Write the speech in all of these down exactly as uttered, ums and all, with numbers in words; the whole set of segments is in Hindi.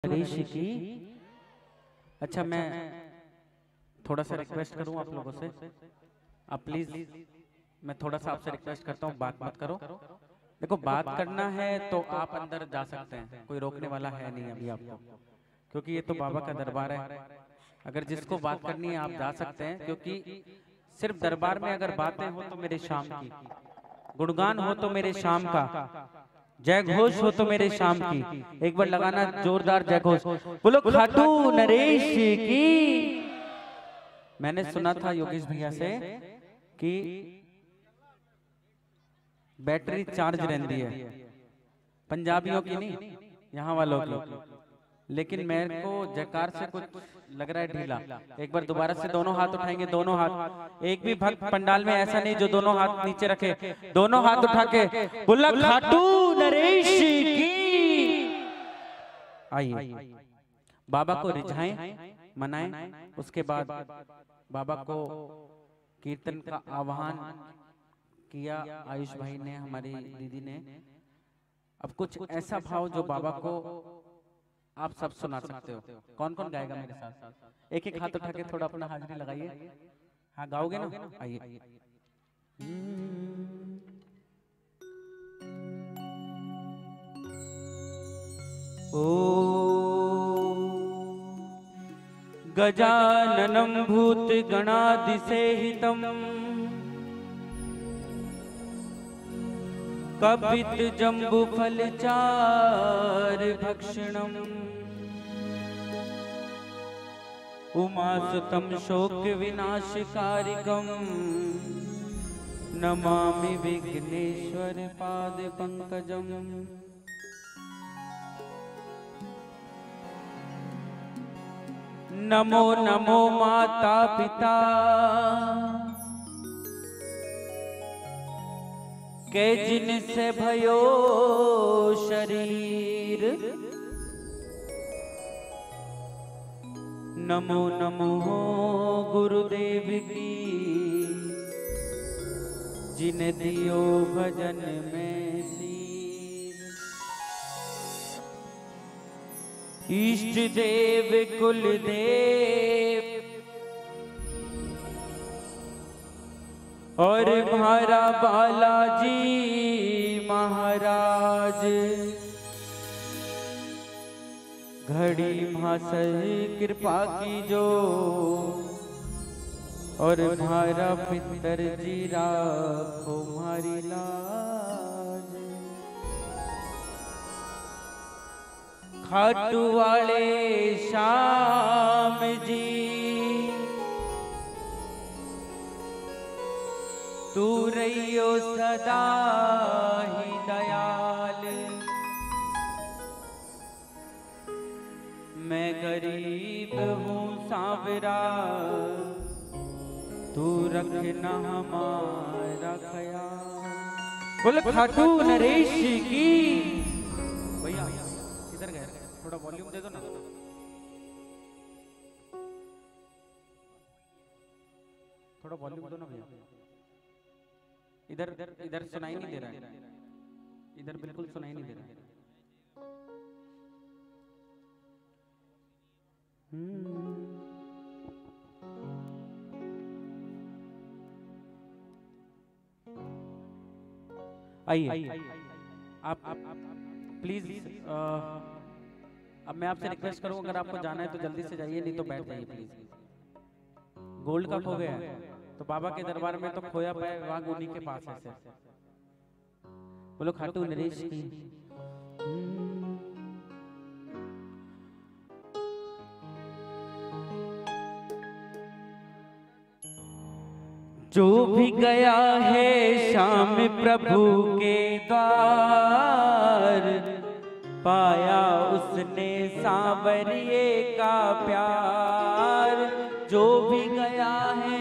नरेश की। अच्छा, मैं थोड़ा सा रिक्वेस्ट करूं आप लोगों से, आप प्लीज, मैं थोड़ा सा आपसे रिक्वेस्ट करता हूं, बात मत करो। देखो, बात करना है तो आप अंदर जा सकते हैं, कोई रोकने वाला है नहीं अभी आपको, क्योंकि ये तो बाबा का दरबार है। अगर जिसको बात करनी है आप जा सकते हैं, क्योंकि सिर्फ दरबार में अगर बातें हो तो मेरे शाम की, गुणगान हो तो मेरे शाम का, जय घोष हो तो मेरे शाम की। एक बार लगाना जोरदार जय घोष, बोलो खाटू नरेश की। मैंने सुना था योगेश भैया से कि बैटरी चार्ज रहती है, पंजाबियों की नहीं, यहाँ वालों की। लेकिन मेरे को जयकार से कुछ लग रहा है ढीला। एक बार दोबारा से दोनों हाथ उठाएंगे, दोनों हाथ। एक भी भक्त पंडाल में ऐसा नहीं जो दोनों हाथ नीचे रखे, दोनों हाथ उठा के बोला खाटू नरेश की। आइए बाबा को रिझाएं, मनाएं। उसके बाद बाबा को कीर्तन का आह्वान किया आयुष भाई ने, हमारी दीदी ने। अब कुछ ऐसा भाव जो बाबा को आप सब सुना सकते हो। कौन कौन गाएगा मेरे साथ? एक एक हाथ उठा के थोड़ा अपना हाजिरी लगाइए। हाँ, गाओगे ना? आइए। ओ गजाननं भूत गणादिसेहितं कपित जम्बु फलचार भक्षणम् उमासुतं शोक विनाशकारिकं नमामि विघ्नेश्वर पाद पंकजम्। नमो नमो माता पिता के जिनसे भयो शरीर। नमो नमो गुरुदेव की जिन दियो भजन में सीर। इष्ट देव कुल देव और महारा बालाजी महाराज। घड़ी भासर कृपा की जो और भारा पितर जी राखो हमारी लाज। खाटू वाले श्याम जी तू रहियो सदा ही दयाल। मैं गरीब हूँ सांवरा, तू रखना हमारा ख्याल। बोल खाटू नरेश की। भैया किधर गए? थोड़ा वॉल्यूम दे दो ना, थोड़ा वॉल्यूम दो ना भैया। इधर इधर सुनाई नहीं दे रहा है, इधर बिल्कुल सुनाई नहीं दे रहा है। आइए आप प्लीज, अब मैं आपसे रिक्वेस्ट करूं, अगर आपको जाना है तो जल्दी से जाइए, नहीं तो बैठ जाइए प्लीज। गोल्ड का खो गया है तो बाबा के दरबार में तो खोया पाए, वहां उन्हीं के पास है। बोलो खाटू नरेश की। जो भी गया है श्याम प्रभु के द्वार, पाया उसने सांवरिये का प्यार। जो भी गया है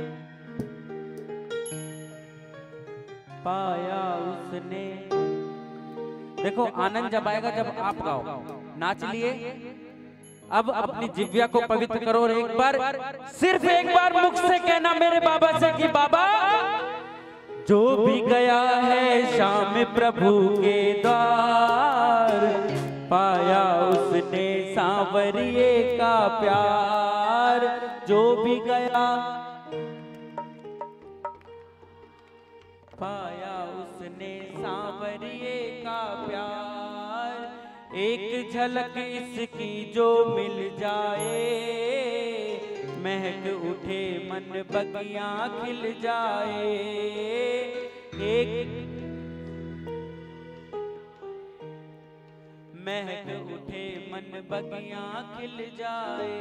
पाया उसने। देखो, आनंद जब आएगा जब आप गाओ। नाच लिए, अब अपनी जिव्या को पवित्र करो और एक बार, सिर्फ एक बार मुख से कहना मेरे बाबा से कि बाबा, जो भी गया है श्याम प्रभु के द्वार, पाया उसने उसने सांवरिए का प्यार, जो भी गया पाया उसने सांवरिए का प्यार। एक झलक इसकी जो मिल जाए, महक उठे मन बगियां खिल जाए। एक महक उठे मन बगियां खिल जाए।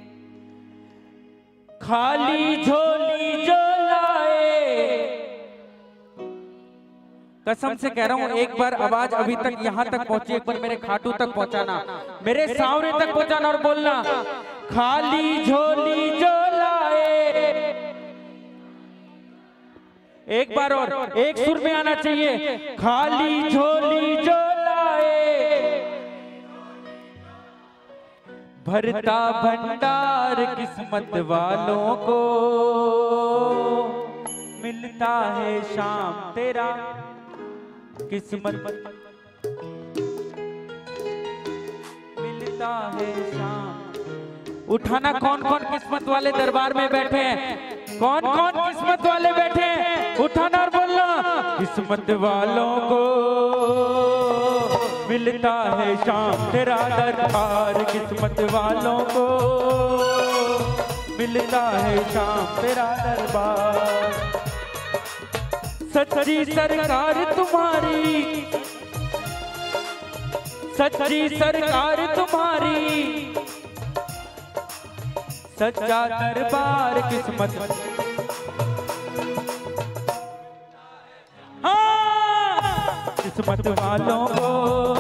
खाली झोली जो लाए, कसम से कह रहा हूं, एक बार आवाज अभी तक यहां तक पहुंची, एक बार मेरे खाटू तक पहुंचाना, मेरे सांवरे तक पहुंचाना और बोलना खाली झोली जो लाए। एक बार और, एक सुर में आना चाहिए, खाली झोली जो लाए, भरता भंडार किस्मत वालों को, मिलता है शाम तेरा किस्मत, मिलता है शाम। उठाना कौन कौन किस्मत वाले दरबार में बैठे हैं, कौन कौन किस्मत वाले बैठे हैं, उठाना और बोलना किस्मत वालों को मिलता है शाम तेरा दरबार, किस्मत वालों को मिलता है शाम तेरा दरबार। सच्ची सरकार तुम्हारी, सच्ची सरकार तुम्हारी, सच्चा दरबार किस्मत, हाँ किस्मत वालों को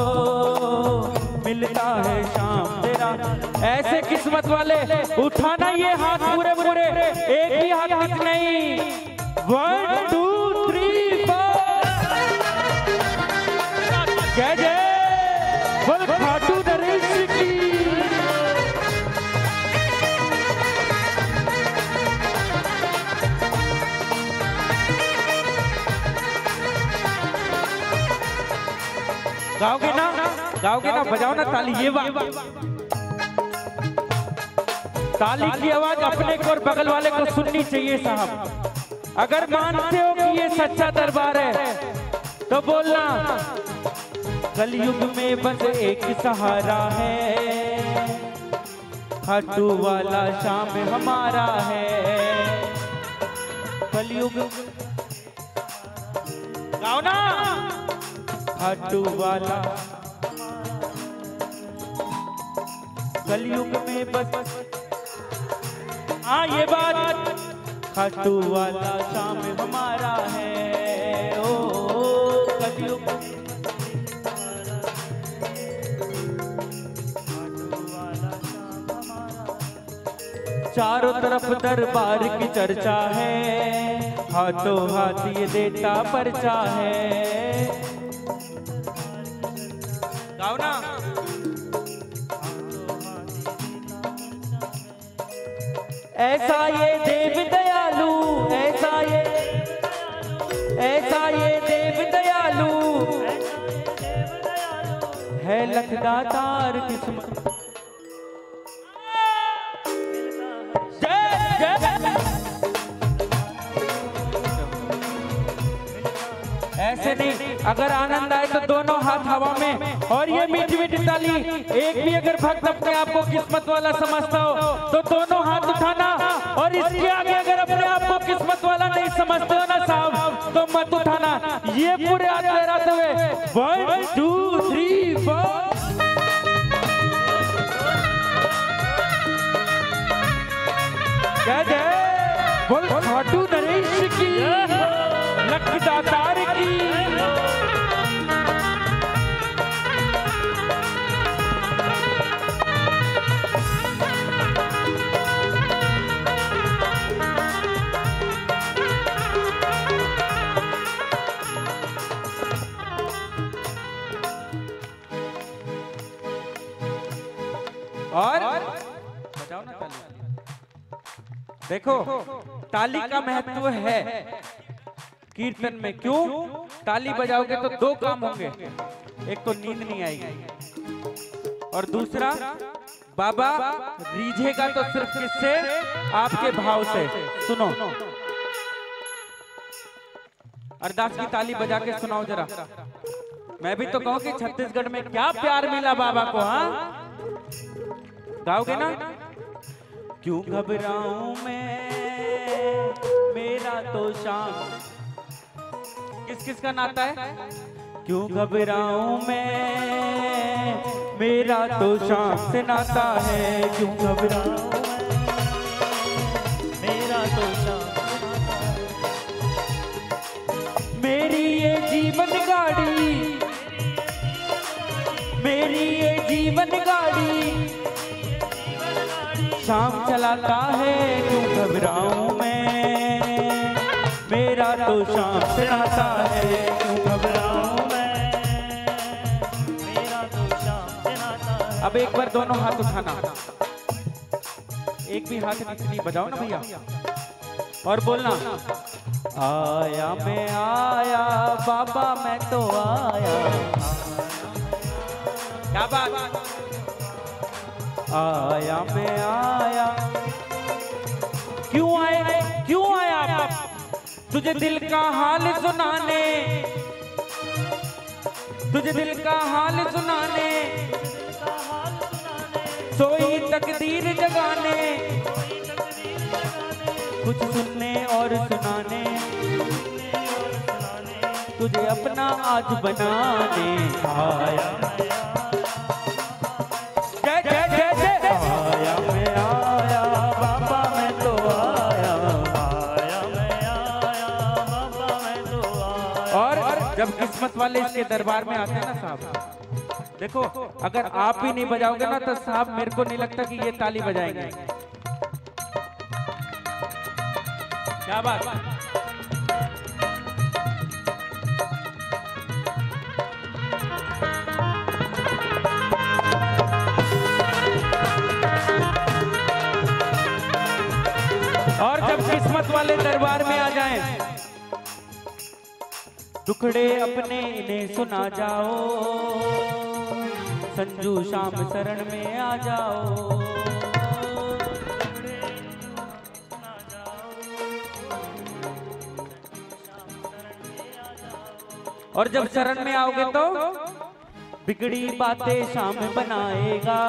मिलता है शाम तेरा। ऐसे किस्मत वाले उठाना ये हाथ पूरे पूरे, एक ही हाथ हाथ नहीं, वन टू थ्री फोर, जय जय बोल खाटू नरेश की। गाओगे ना, गाओगे ना, बजाओ ना ताली। ये बात ताली की आवाज अपने को और बगल वाले को सुननी चाहिए साहब। अगर मानते हो कि ये सच्चा दरबार है तो बोलना कलयुग में बस एक सहारा है, खाटू वाला शाम हमारा है। कलयुग गाओ ना, खाटू वाला कलयुग में बस, हाँ ये बात, खाटू वाला शाम हमारा है। ओ, ओ कलयुग खाटू वाला शाम हमारा, चारों तरफ दरबार की चर्चा है, हाथों हाथ ये देता परचा है। गाओ ना, ऐसा ये देव दयालु, ऐसा ये ऐसा ये देव दयालु है, लखदातार किस्मत। जय जय ऐसे नहीं, अगर आनंद आए तो दोनों हाथ हवा में और ये मीठी मीठी ताली। एक भी अगर भक्त अपने आप को किस्मत वाला समझता हो तो दोनों हाथ उठाना, और इसके आगे अगर अपने आप को किस्मत वाला नहीं समझते हो ना साहब तो मत उठाना। ये पूरे हाथ लहराते हुए वन टू थ्री फोर, जय जय बोल खाटू नरेश की, लखदातार की। और बजाओ ना ताली। देखो ताली का महत्व है कीर्तन में। क्यों? ताली बजाओगे तो दो काम होंगे, एक तो नींद नहीं आएगी, और दूसरा बाबा रीझेगा तो सिर्फ किससे? आपके भाव से। सुनो, अरदास की ताली बजा के सुनाओ जरा। मैं भी तो कहूं कि छत्तीसगढ़ में क्या प्यार मिला बाबा को। हाँ, गाओगे ना? क्यों घबराऊं मैं, मेरा तो शाम। किस किस का नाता है? क्यों घबराऊं मैं, मेरा तो शाम से नाता है। क्यों घबराऊं मैं, मेरा तो शाम से नाता है। मेरी ये जीवन गाड़ी, मेरी ये जीवन गाड़ी शाम चलाता है। क्यों घबराऊं मैं, मेरा तो शाम से नाता है। क्यों घबराऊं मैं, मेरा तो शाम से नाता है। अब एक बार दोनों हाथ उठाना, एक भी हाथ नीचे नहीं बजाओ ना भैया, और बोलना आया मैं आया बाबा मैं तो आया। क्या बात? आया मैं आया। क्यों आया, क्यों आया? तुझे दिल का हाल सुनाने, तुझे दिल का हाल सुनाने, सोई तकदीर जगाने, कुछ सुनने और सुनाने, तुझे अपना आज बनाने आया। जय जय जय जय। आया मैं आया बाबा मैं तो आया। आया मैं आया बाबा मैं तो आया। और जब किस्मत वाले इसके दरबार में आते हैं ना साहब, देखो अगर आप भी नहीं बजाओगे ना तो साहब मेरे को नहीं लगता कि ये ताली बजाएंगे। क्या बात? और जब किस्मत वाले दरबार में आ जाएं, टुकड़े अपने इन्हें सुना जाओ, संजू शाम शरण में आ जाओ। और जब शरण में आओगे तो बिगड़ी बातें शाम बनाएगा,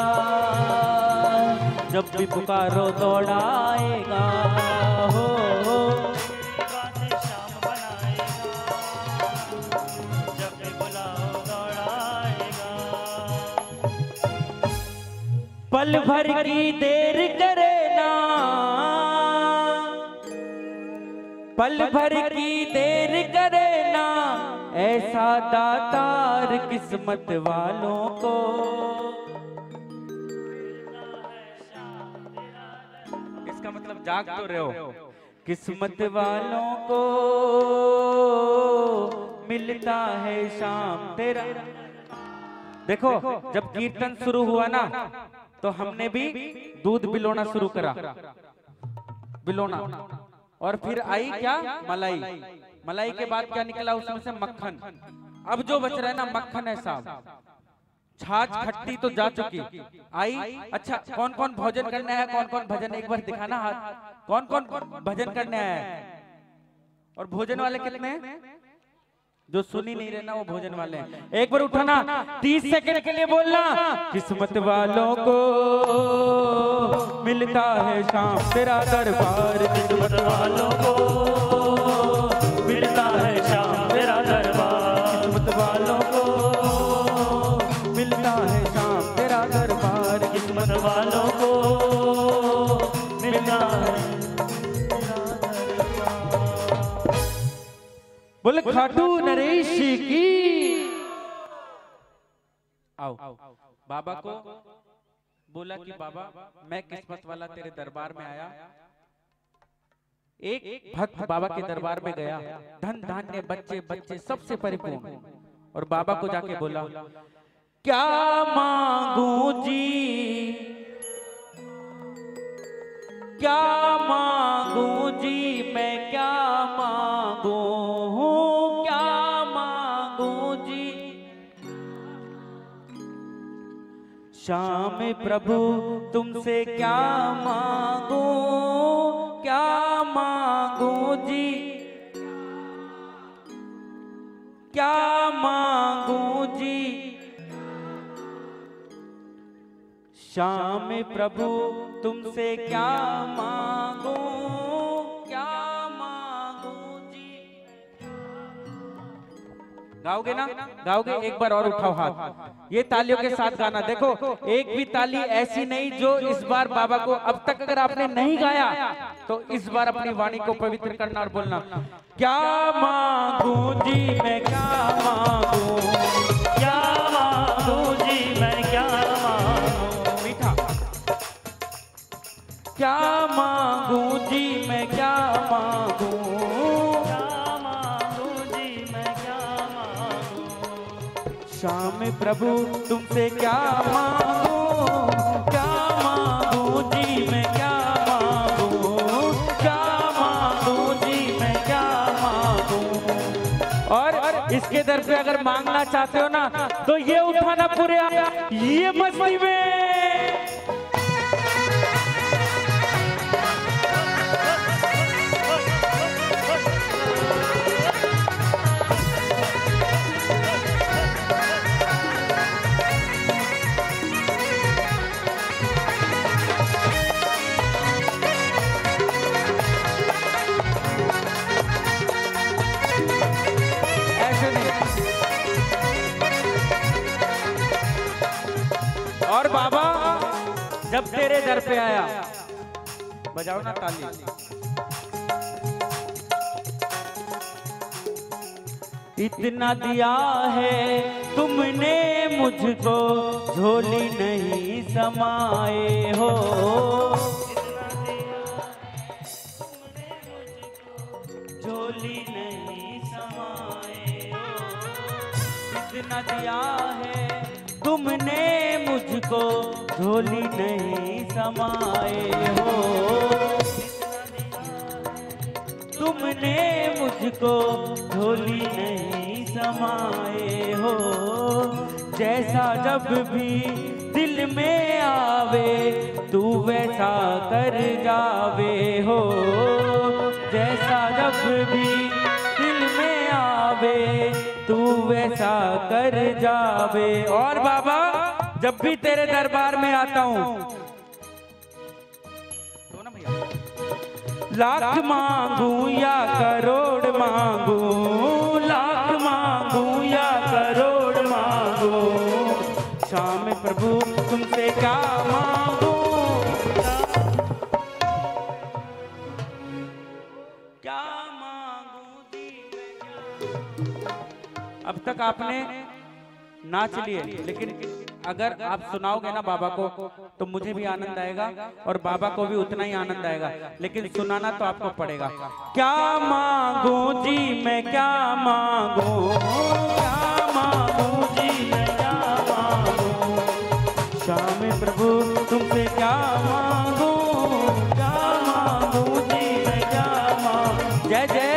जब भी पुकारो दौड़ाएगा। हो हो बातें शाम बनाएगा, जब भी बुलाओ दौड़ाएगा। पल भर की देर करे ना, पल भर की देर करे ना, ऐसा दातार किस्मत वालों को। इसका मतलब जाग तो रहे हो। किस्मत वालों को मिलता है शाम तेरा। देखो जब कीर्तन शुरू हुआ ना तो हमने भी दूध बिलोना शुरू करा, बिलोना, और फिर आई क्या? मलाई। मलाई के बाद क्या निकला? उसमें से मक्खन। अब जो बच रहा है ना मक्खन है साहब। छाछ खट्टी तो जा चुकी, आई। अच्छा कौन कौन भोजन करने आया? कौन कौन भजन? एक बार दिखाना हाथ। कौन कौन भजन करने आया है? और भोजन वाले कितने हैं? जो सुनी नहीं रहे ना वो भोजन वाले हैं। एक बार उठाना, तीस सेकंड के लिए बोलना। किस्मत वालों को मिलता है शाम तेरा दरबार। किस्मत वालों को मिलता है शाम तेरा दरबार। किस्मत वालों को मिलता है शाम तेरा दरबार। किस्मत वालों को मिलता है। बोले खाटू नरेश की। आओ बाबा को बोला कि बाबा मैं किस्मत वाला तेरे दरबार में आया। एक भक्त बाबा के दरबार में गया, धन धान्य बच्चे बच्चे सबसे परिपूर्ण, और बाबा को जाके बोला क्या मांगू जी, क्या मांगू जी, मैं क्या मांगू हूँ, क्या मांगू जी। श्याम प्रभु तुमसे क्या मांगू, क्या मांगू जी, क्या मांगू जी। श्याम प्रभु तुमसे क्या मांगू, क्या मांगू जी। गाओगे ना? गाओगे? एक बार और उठाओ हाथ, ये तालियों के साथ गाना। देखो एक भी ताली ऐसी नहीं जो इस बार बाबा को, अब तक अगर आपने नहीं गाया तो इस बार अपनी वाणी को पवित्र करना और बोलना, क्या मांगू जी मैं, क्या मांगू, क्या मांगू जी मैं, क्या मांगू। मीठा। क्या मांगू जी मैं, क्या मांगू, क्या मांगू जी मैं, क्या मांगू। श्याम प्रभु तुमसे क्या मांगू, क्या मांगू जी मैं, क्या मांगू, क्या मांगू जी मैं, क्या मांगू। और इसके दर पे अगर मांगना चाहते हो ना तो ये उठाना पूरे ये मस्ती में। और बाबा जब तेरे दर पे आया, बजाओ ना ताली। इतना दिया है तुमने मुझको, झोली नहीं समाए हो। झोली नहीं समाए हो। इतना दिया है तुमने मुझको, झोली नहीं समाए हो। तुमने मुझको झोली नहीं समाए हो। जैसा जब भी दिल में आवे तू वैसा कर जावे हो। जैसा जब भी दिल में आवे तू वैसा कर जावे। और बाबा जब भी तेरे दरबार में आता हूँ, लाख मांगू या करोड़ मांगू, लाख मांगू या करोड़ मांगू। श्याम प्रभु तुमसे क्या मांगू, क्या मांगू जी। अब तक आपने नाच लिए, लेकिन अगर आप सुनाओगे ना बाबा को तो मुझे भी आनंद आएगा और बाबा को भी उतना ही आनंद आएगा, लेकिन सुनाना तो आपको पड़ेगा। क्या मांगू जी मैं, क्या मांगू, क्या मांगू जी मैं, क्या मांगू। श्याम प्रभु तुमसे क्या मांगू, क्या मांगू जी मैं, क्या मांगू। जय जय।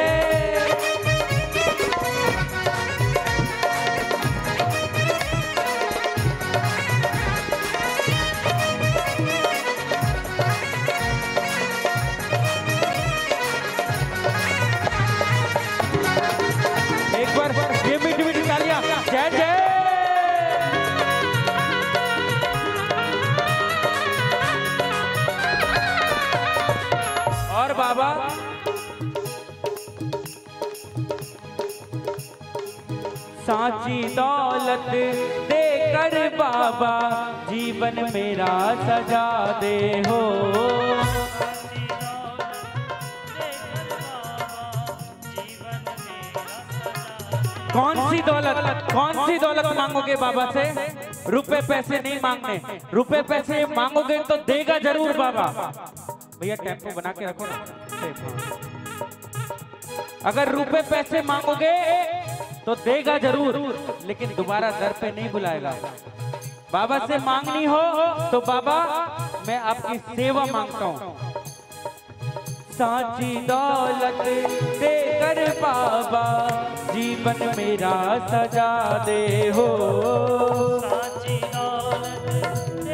जय जय। और बाबा साची दौलत देकर बाबा जीवन मेरा सजा दे हो। कौन सी दौलत, कौन सी दौलत मांगोगे बाबा से? रुपए पैसे नहीं मांगने, रुपए पैसे मांगोगे तो देगा जरूर बाबा। भैया टेम्पो बना के रखो ना। अगर रुपए पैसे मांगोगे तो देगा जरूर, लेकिन दोबारा दर पे नहीं बुलाएगा। बाबा से मांगनी हो तो बाबा मैं आपकी सेवा मांगता हूँ। साची दौलत देकर बाबा जीवन मेरा सजा दे हो। साची दौलत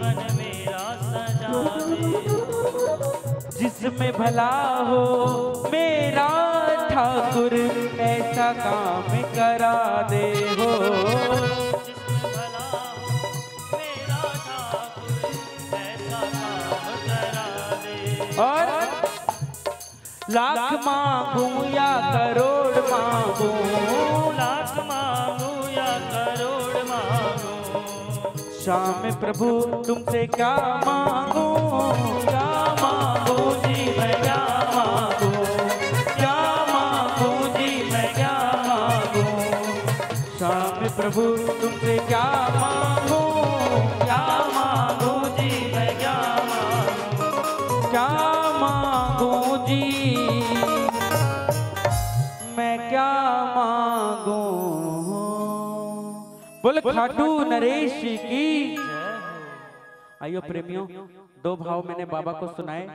जीवन मेरा सजा दे, जिसमें भला हो मेरा ठाकुर ऐसा काम करा दे हो, जिसमें भला हो मेरा ठाकुर ऐसा काम करा दे। और लाख मांगू या करोड़ मांगू, लाख मांगू या करोड़ मांगू, श्याम प्रभु तुमसे क्या मांगू, क्या मांगू जी मैं क्या मांगू, क्या मांगू जी मैं क्या मांगू, श्याम प्रभु तुमसे क्या मांगू, क्या मांगू जी मैं क्या मांगू, क्या मांगू जी मैं क्या मांगू। बोल खाटू नरेश की। आइयो प्रेमियों, दो भाव मैंने बाबा को सुनाए,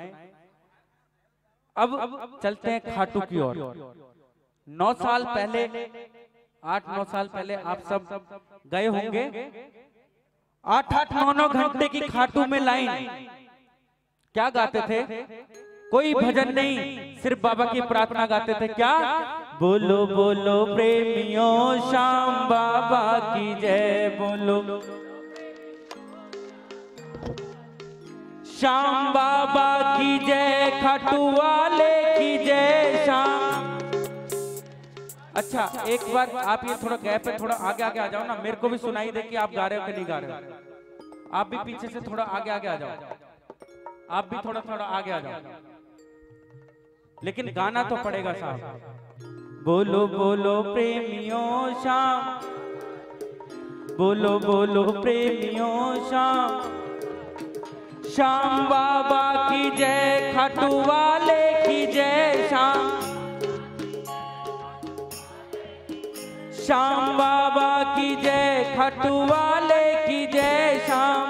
अब चलते हैं खाटू की ओर। नौ साल पहले, आठ नौ साल पहले आप सब गए होंगे, आठ आठ नौ नौ घंटे की खाटू में लाइन। क्या गाते थे? कोई भजन नहीं, सिर्फ बाबा की प्रार्थना गाते थे। क्या? बोलो बोलो प्रेमियों श्याम बाबा की जय, बोलो श्याम बाबा की जय, खाटू वाले की जय श्याम। अच्छा एक बार आप ये थोड़ा गैप पे थोड़ा आगे आगे आ जाओ ना, मेरे को भी सुनाई दे कि आप गा रहे हो कि नहीं गा रहे हो। आप भी पीछे से थोड़ा आगे आगे आ जाओ, आप भी थोड़ा थोड़ा आगे आ जाओ, लेकिन गाना तो पड़ेगा साहब। बोलो बोलो प्रेमियों श्याम, बोलो बोलो प्रेमियों श्याम, श्याम बाबा की जय, खाटू वाले की जय श्याम, श्याम बाबा की जय, खाटू वाले की जय श्याम।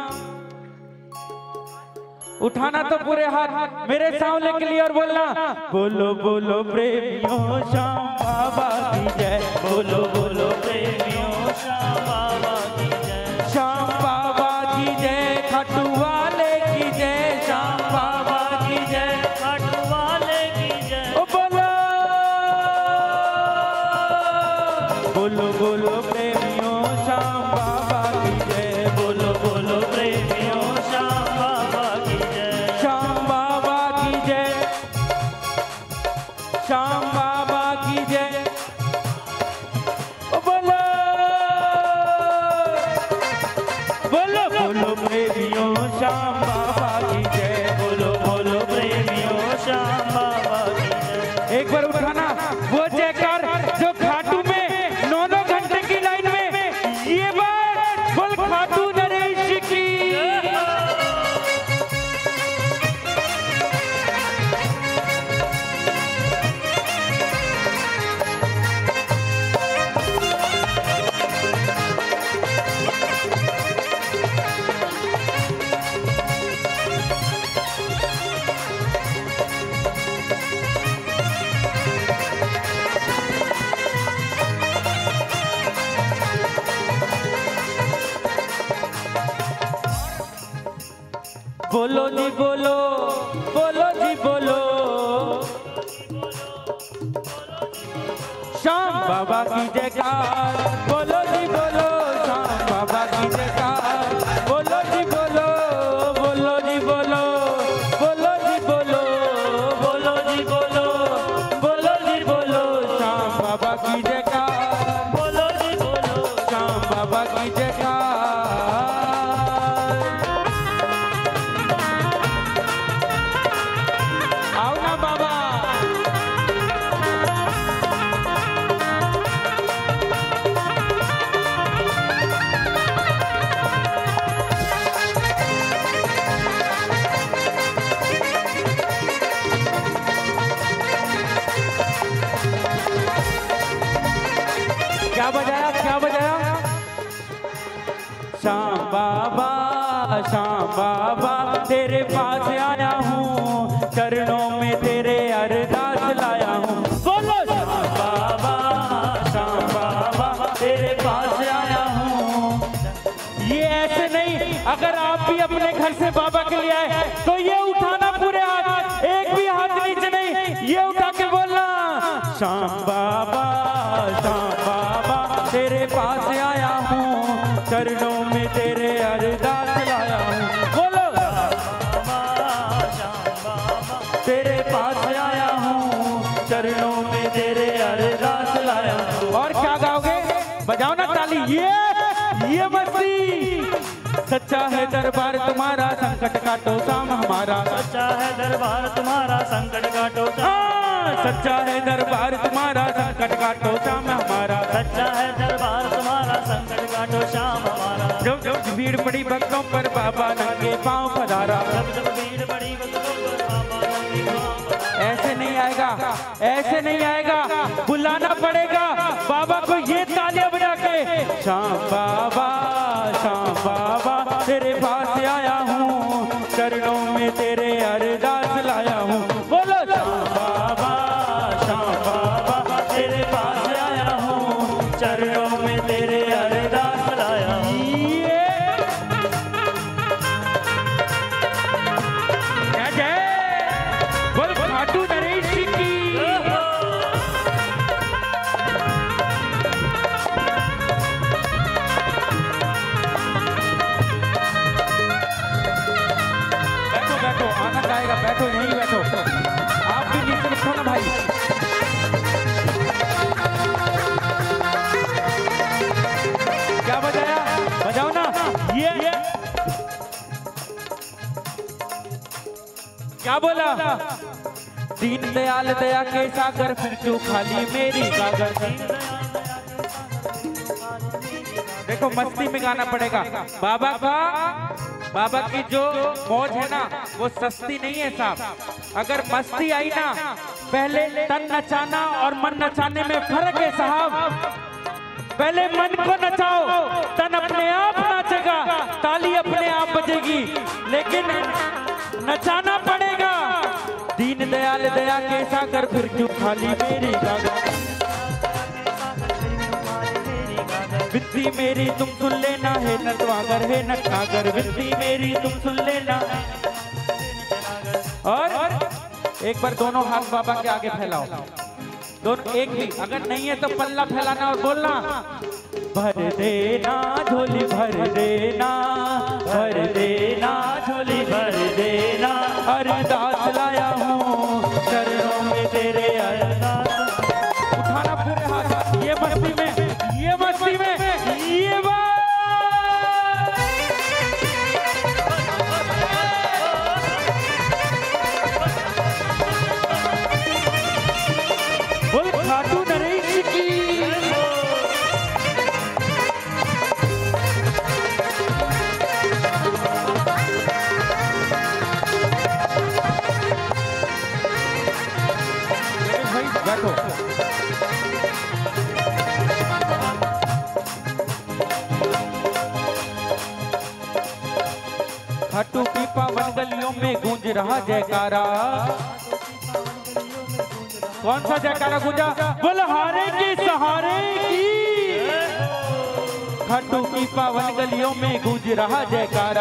उठाना तो पूरे हाथ मेरे सांवले के लिए और बोलना बोलो बोलो प्रेमियों श्याम बाबा की जय, बोलो बोलो प्रेमियों श्याम बाबा की जय, श्याम बाबा की जय, खाटू वाले की जय, श्याम बाबा की जय, खाटू वाले की जय। ओ बोलो बोलो बोलो प्रेमियों श्याम बाबा की जय, बोलो बोलो प्रेमियों श्याम बाबा की जय, श्याम बाबा की जय, श्याम बाबा की जय। ओ बोलो बोलो बोलो प्रेमियों श्याम बाबा की जय, बोलो बोलो प्रेमियों श्याम बाबा की जय। एक बार उठाना वो जयकार जो खाटू में नौ नौ घंटे की लाइन में, ये बात बोल खाटू नरेश की। बोलो जी बोलो, बोलो जी बोलो, श्याम बाबा की जयकार, बोलो जी बोलो, श्याम बाबा की जयकार, बोलो जी बोलो, बोलो जी बोलो, बोलो जी बोलो, बोलो जी बोलो, बोलो जी बोलो, श्याम बाबा की जयकार, बोलो जी बोलो, श्याम बाबा की जयकार। आओ ना बाबा, क्या बजाया क्या बजाया? श्याम बाबा, श्याम बाबा तेरे पास आया हूँ, चरणों में तेरे अरदास लाया हूँ। बोलो श्याम बाबा, श्याम बाबा तेरे पास आया हूँ। ये ऐसे नहीं अगर आप भी अपने घर से बाबा के लिए आए तो ये उठाना पूरे हाथ, एक भी हाथ नीचे नहीं, ये उठा के बोलना श्याम बाबा श्याम बाबा तेरे पास आया हूँ, चरणों में तेरे अरदास लाया हूँ। बोलो तेरे पास आया हूँ, चरणों में तेरे अरदास लाया हूँ। और क्या गाओगे? बजाओ ना ताली। ये ये मस्ती। सच्चा है दरबार तुम्हारा, संकट काटो काम हमारा। सच्चा है दरबार तुम्हारा, संकट काटो हाँ, सच्चा है दरबार तुम्हारा, संकट काटो शाम हमारा। सच्चा है दरबार तुम्हारा, संकट काटो शाम हमारा। जब जब भीड़ पड़ी भक्तों पर बाबा नंगे पाँव पधारा। जब जब भीड़ पड़ी भक्तों पर बाबा नंगे पाँव पधारा। ऐसे नहीं आएगा, ऐसे नहीं आएगा, बुलाना पड़ेगा बाबा को ये तालियां बजा के। श्याम बाबा श्याम बाबा तेरे पास आया हूँ, चरणों में तेरे अरदास लाया हूँ। बोलो श्याम बाबा श्याम बाबा तेरे पास आया हूँ, चरणों में तेरे अरदास लाया हूँ। जय जय बोल खाटू नरेश की। बैठो आनंद आएगा, बैठो यहीं बैठो, आप भी नीचे बैठो ना भाई। क्या बजाया? बजाओ ना। ये, ये। क्या बोला? दीन दयाल दया के सागर, फिर क्यों खाली मेरी गागर। देखो मस्ती में गाना पड़ेगा। बाबा का बाबा की जो मौज है ना वो सस्ती नहीं है साहब। अगर मस्ती आई ना, पहले तन नचाना और मन नचाने में फर्क है साहब। पहले मन को नचाओ, तन अपने आप नाचेगा, ताली अपने आप बजेगी, लेकिन नचाना पड़ेगा। दीन दयाल दया के सागर, फिर क्यों खाली मेरी गागर। विद्दी मेरी तुम सुन लेना, है नटवागर है नटनागर। विद्दी मेरी तुम सुन लेना। और एक बार दोनों हाथ बाबा के आगे फैलाओ, दोनों एक भी, अगर नहीं है तो पल्ला फैलाना और बोलना भर देना झोली भर देना, भर देना झोली भर देना। अरदास लाया हूँ, चरणों में तेरे अरदास। उठाना पूरे हाथ, ये मस्ती में, ये मस्ती में, ये बात। बोल खाटू नरेश की। बैठो। खाटू की पावन गलियों में गूंज रहा जयकारा। कौन सा जयकारा गूंजा? बलहारे के सहारे की। खाटू की पावन गलियों में गूंज रहा जयकारा।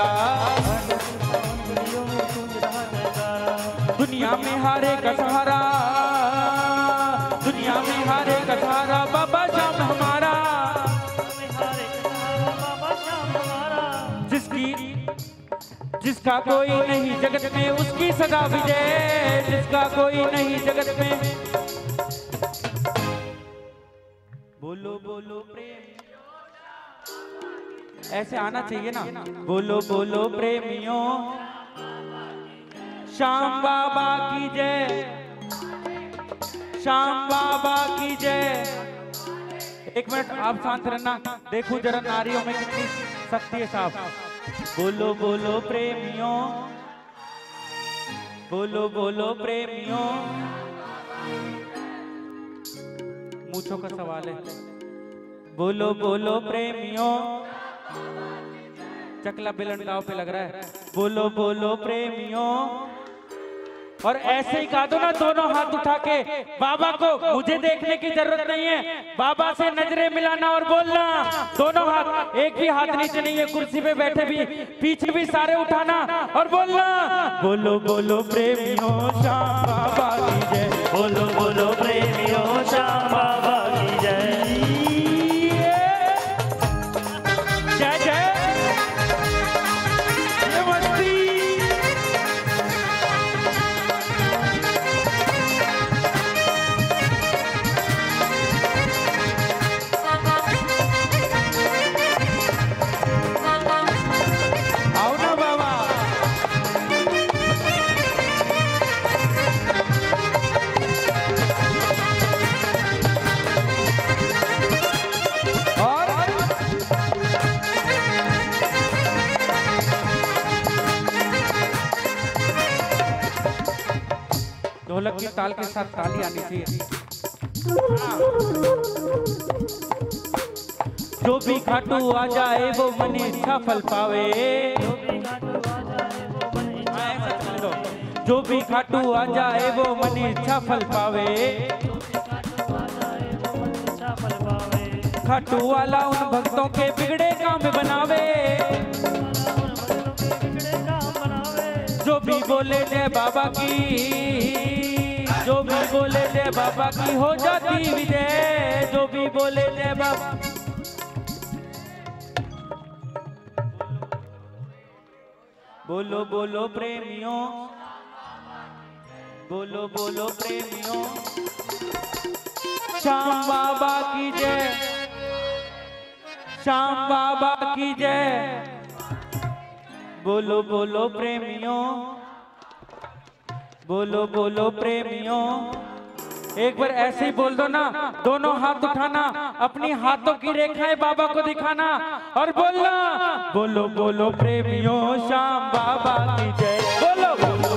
दुनिया में हारे का सहारा, दुनिया में हारे का सहारा बाबा श्याम हमारा। जिसकी जिसका कोई नहीं जगत में, उसकी सदा विजय। जिसका कोई नहीं जगत में, बोलो बोलो प्रेम। ऐसे आना चाहिए ना। बोलो बोलो प्रेमियों, श्याम बाबा की जय, श्याम बाबा की जय। एक मिनट आप शांत रहना, देखो जरा नारियों में कितनी शक्ति है साहब। बोलो बोलो प्रेमियों, बोलो बोलो प्रेमियों। मूछों का सवाल है। बोलो बोलो प्रेमियों। चकला बेलन गांव पे लग रहा है। बोलो बोलो प्रेमियों, और ऐसे ही गा दो ना दोनों हाथ उठा के बाबा को। मुझे देखने की जरूरत नहीं है, बाबा से नजरें मिलाना और बोलना दोनों हाथ, एक भी हाथ नीचे नहीं है, कुर्सी पे बैठे भी पीछे भी सारे उठाना और बोलना बोलो बोलो प्रेमियों श्याम बाबा की जय, बोलो बोलो प्रेमियों श्याम बाबा की जय। जय जय ये मस्ती। आओ ना बाबा। और ढोलक की ताल के साथ ताली आनी चाहिए। जो भी खाटू आ जाए वो मन इच्छा फल पावे, जो भी खाटू आ जाए वो मन इच्छा फल पावे। खाटू वाला उन भक्तों के बिगड़े काम बनावे, जो भी बोले जय बाबा की, जो भी बोले जय बाबा की हो जाती विजय, जो भी बोले जय बाबा। बोलो बोलो प्रेमियों, बोलो बोलो प्रेमियों श्याम बाबा की जय, श्याम बाबा की जय। बोलो बोलो प्रेमियों, बोलो बोलो प्रेमियों। एक बार ऐसे ही बोल दो ना, दोनं हाथ उठाना, अपनी हाथों की रेखाएं बाबा को दिखाना और बोलना बोलो बोलो प्रेमियों श्याम बाबा की जय। बोलो बोलो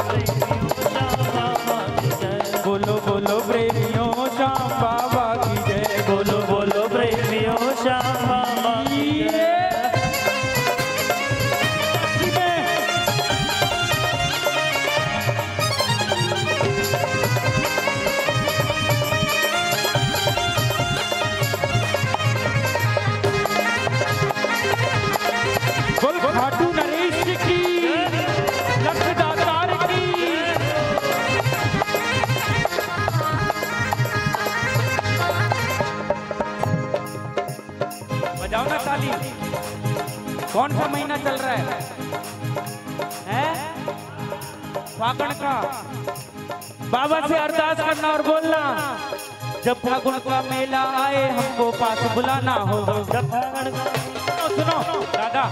बोलो बोलो प्रेमियों श्याम बाबा की जय, बोलो बोलो प्रेमियों श्याम बाबा की जय। खाटू नरेश की, लक्ष्मदातार की। बजाओ ना ताली। कौन सा महीना चल रहा है? हैं? फागुन का। बाबा से अरदास करना और बोलना जब फागुन का मेला आए हमको पास बुलाना होगा। जब फागुन का सुनो दादा,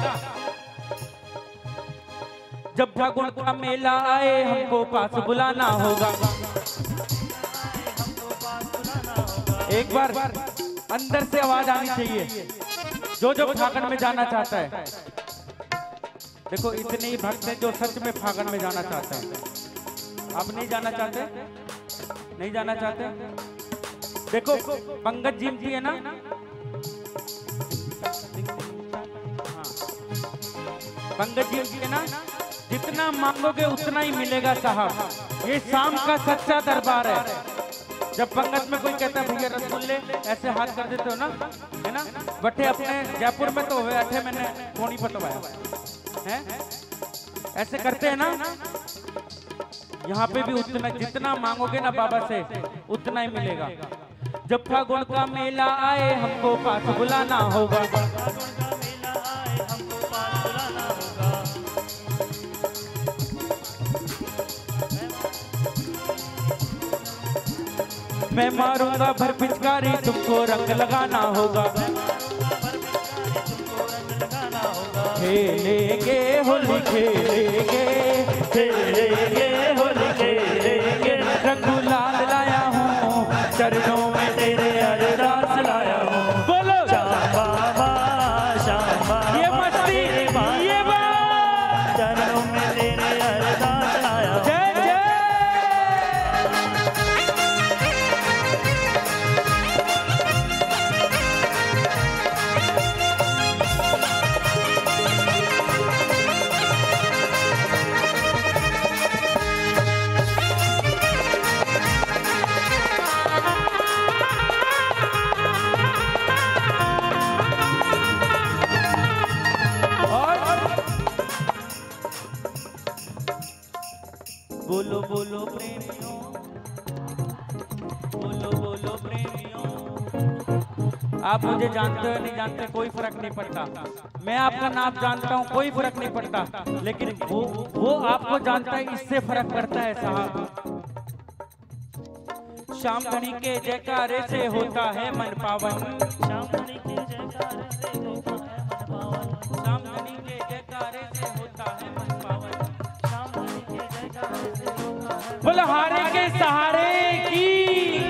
जब फागुन का मेला आए हमको पास बुलाना होगा। एक बार अंदर से आवाज आनी चाहिए जो जो फागुन में जाना चाहता है। देखो इतने ही भक्त हैं जो सच में फागुन में जाना चाहते हैं। आप नहीं जाना चाहते? नहीं जाना चाहते? देखो पंकज जी जी है ना, हाँ पंकज जी जी है ना, जितना मांगोगे उतना ही मिलेगा साहब। ये शाम का सच्चा दरबार है। जब पंगत में कोई कहता है भैया रसगुल्ले, ऐसे हाथ कर देते हो ना, है ना। बटे अपने जयपुर में तो हुए अठे मैंने कौन ही पटवाया है, ऐसे करते हैं ना। यहाँ पे भी उतना, जितना मांगोगे ना बाबा से उतना ही मिलेगा। जब फागुन का मेला आए हमको पास बुलाना होगा। मैं मारूंगा भर पिचकारी तुमको रंग लगाना होगा। खेलेंगे होली खेलेंगे, खेलेंगे होली खेलेंगे। रंग गुलाल लाया हूँ चरणों में तेरे अरदास लाया हूँ। बोलो श्याम बाबा श्याम बाबा ये मस्ती, ये बात चरणों में तेरे अरदास लाया हूँ। जय जय। बोलो बोलो प्रेमियों, बोलो बोलो प्रेमियों। आप मुझे जानते हो नहीं जानते कोई फर्क नहीं पड़ता, मैं आपका नाम जानता हूं कोई फर्क नहीं पड़ता, लेकिन वो वो आपको जानता है इससे फर्क पड़ता है साहब। शाम धनी के जयकारे से होता है मन पावन, श्याम धनी के जयकारे से होता है मन पावन, शाम धनी के जयकारे से होता है मन पावन, श्याम धनी के जयकारे से होता है बलहारे के सहारे की,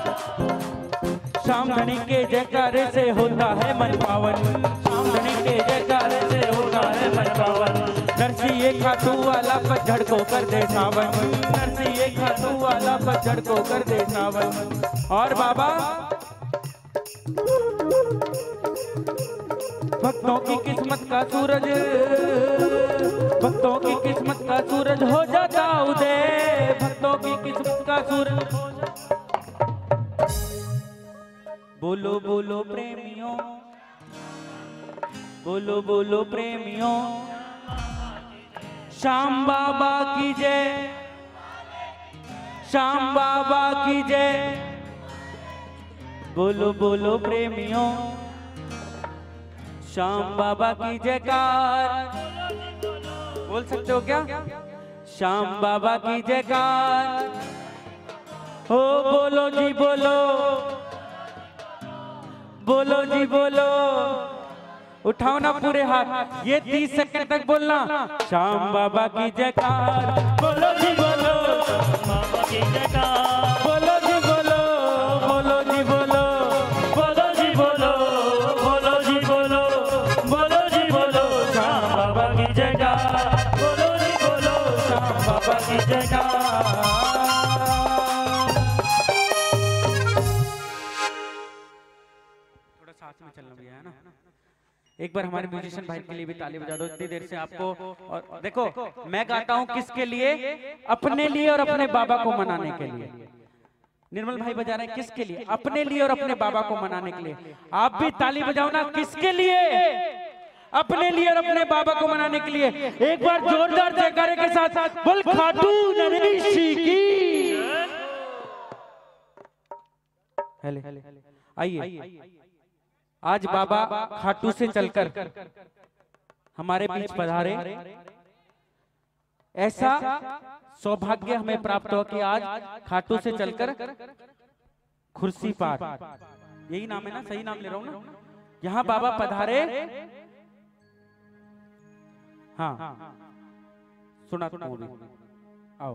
शाम धनी के जयकारे से होता है मन पावन, शाम धनी के जयकारे से होता है मन पावन। नरसी एक खातू वाला पतझड़ को कर दे सावन, नरसी एक खातू वाला पतझड़ को कर दे सावन। और बाबा भक्तों की किस्मत का सूरज, भक्तों की किस्मत का सूरज हो जाता उदय, भक्तों की किस्मत का सूरज हो जाता। बोलो बोलो प्रेमियों, बोलो बोलो प्रेमियों, श्याम बाबा की जय, श्याम बाबा की जय। बोलो बोलो प्रेमियों, श्याम बाबा की जयकार। बोल सकते हो क्या? श्याम बाबा की जयकार हो। बोलो जी बोलो, बोलो जी बोलो। उठाओ ना पूरे हाथ, ये तीस सेकंड तक बोलना। श्याम बाबा की जयकार, बोलो जी बोलो, बाबा की जयकार, बोलो जी बोलो, बोलो जी बोलो, बोलो जी बोलो, बोलो जी बोलो, बोलो जी बोलो, श्याम बाबा की जयकार, बोलो जी बोलो, श्याम बाबा की जयकार। थोड़ा साथ में चलना भी है ना। एक बार हमारे म्यूजिशियन भाई के लिए भी ताली बजा दो, इतनी देर से आपको। और देखो मैं गाता हूँ किसके लिए? अपने लिए और अपने बाबा को मनाने के लिए। निर्मल भाई बजा रहे हैं किसके लिए? अपने लिए और अपने बाबा को मनाने के लिए। आप भी ताली बजाओ ना, किसके लिए? अपने लिए और अपने बाबा को मनाने के लिए। एक बार जोरदार जयकारे के साथ बोल खाटू नरेश की। आइए, आज बाबा खाटू से चलकर हमारे बीच पधारे। ऐसा सौभाग्य हमें प्राप्त हो कि आज खाटू से चलकर खुर्सी पार, यही नाम है ना? सही नाम ले रहा हूं ना? यहाँ बाबा पधारे। हाँ, सुना तो आओ।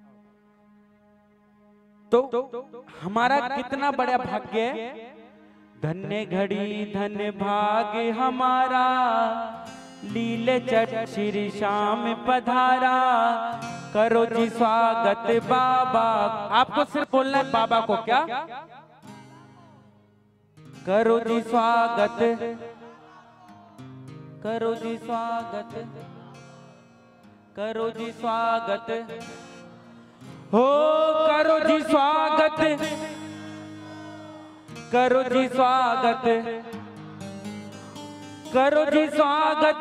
तो हमारा कितना बड़ा भाग्य है। धन्य घड़ी धन्य भाग हमारा, लीले चट श्री श्याम पधारा। करो जी स्वागत बाबा। आपको सिर्फ बोलना है बाबा को, क्या? करो जी स्वागत, करो जी स्वागत, करो जी स्वागत हो। करो जी स्वागत, करो जी स्वागत, करो जी स्वागत,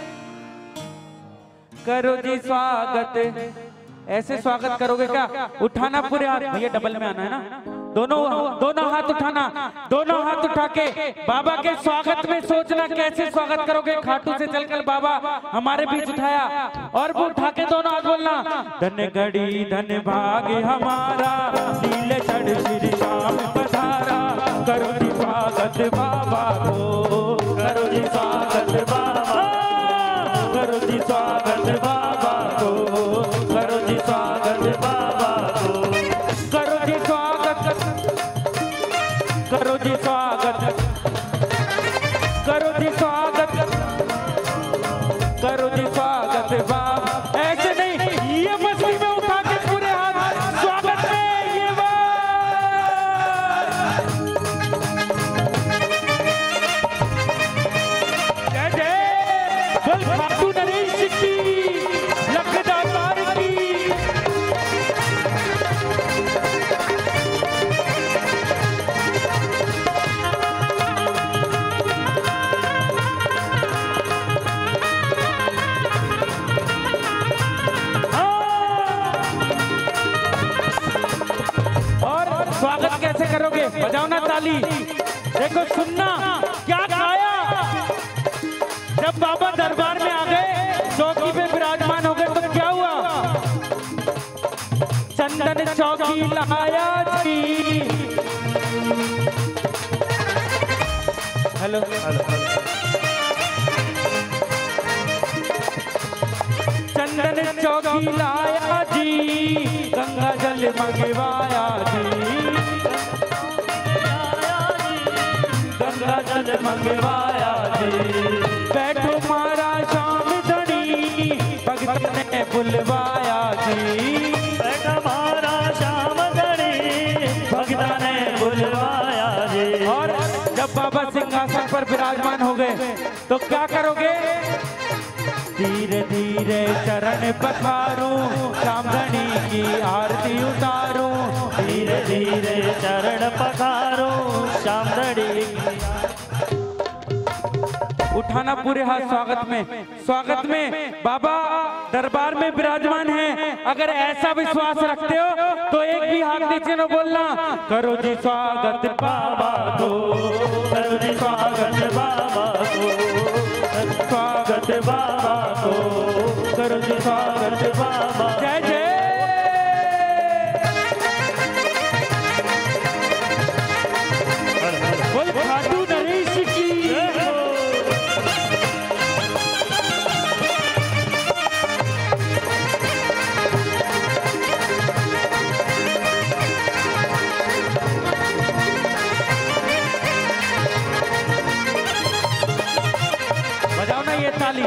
करो जी स्वागत। ऐसे स्वागत करोगे क्या? उठाना पूरे हाथ, भैया डबल में आना है ना। दोनों दोनों हाथ उठाना, दोनों हाथ उठा के बाबा के स्वागत में सोचना कैसे स्वागत करोगे। खाटू से चलकर बाबा हमारे बीच उठाया, और वो उठा के दोनों हाथ बोलना। धन्य घड़ी धन्य भाग हमारा, लीले चढ़ श्री श्याम पधारा। करो जी स्वागत बाबा को, करो जी स्वागत बाबा, करो जी स्वागत बाबा को, करो जी स्वागत बाबा को, करो जी स्वागत, करो जी स्वागत, करो जी स्वागत, करो जी स्वागत बाबा। ऐसे नहीं, ये मस्ती में उठा के पूरे हाथ स्वागत में। ये जय जय बोल खाटू नरेश की, लखदातार की। बजाओ ना ताली। देखो सुनना क्या गाया। जब बाबा दरबार में आ गए, चौकी पे विराजमान हो गए, तो क्या हुआ? चंदन चौकी लाया जी। हेलो चंदन चौकी लाया जी, गंगा जल मंगवाया जी, गंगा जल मंगवाया जी। बैठो मारा शाम धनी, भगत ने बुलवाया जी, बैठो मारा शाम धनी, भगत ने बुलवाया जी। और जब बाबा सिंहासन पर विराजमान हो गए तो क्या करोगे? धीरे धीरे चरण पखारूं, शामधनी की आरती उतारूं, धीरे धीरे चरण पखारूं, शामधनी। उठाना पूरे हाथ स्वागत में, स्वागत में। बाबा दरबार में विराजमान है। अगर ऐसा विश्वास रखते हो तो एक भी हाथ नीचे न बोलना। करो जी स्वागत बाबा को, करो जी स्वागत बाबा को, स्वागत बाबा को, करो जी स्वागत बाबा। जय जय बोल खाटू नरेश की। बजाओ ना ये ताली।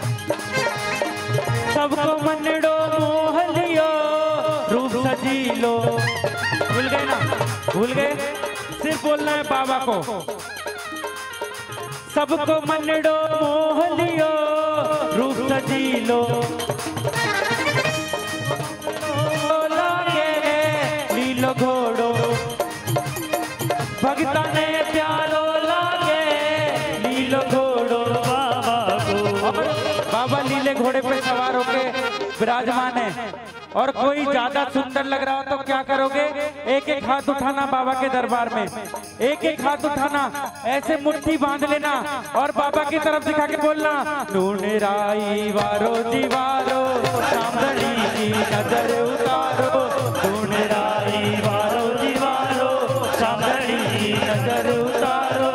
सबको मनडो मोह लियो, रूप सजी लो। भूल गए ना? भूल गए? सिर्फ बोलना है बाबा को। सबको मनडो मोह लियो, रूप सजी लो। लागे लीलो घोड़ो, भगता ने प्यारो लागे लीलो घोड़ो बाबा को। बाबा लीले घोड़े पे सवार होके विराजमान है। और कोई ज्यादा सुंदर लग रहा हो तो क्या करोगे? एक एक हाथ उठाना बाबा के दरबार में, एक एक हाथ उठाना, ऐसे मुट्ठी बांध लेना और बाबा की तरफ दिखा के बोलना, ढूंढ राई वारो दीवारो, शामधनी की नजर उतारो, ढूंढ राई वारो दीवारो, शामधनी की नजर उतारो।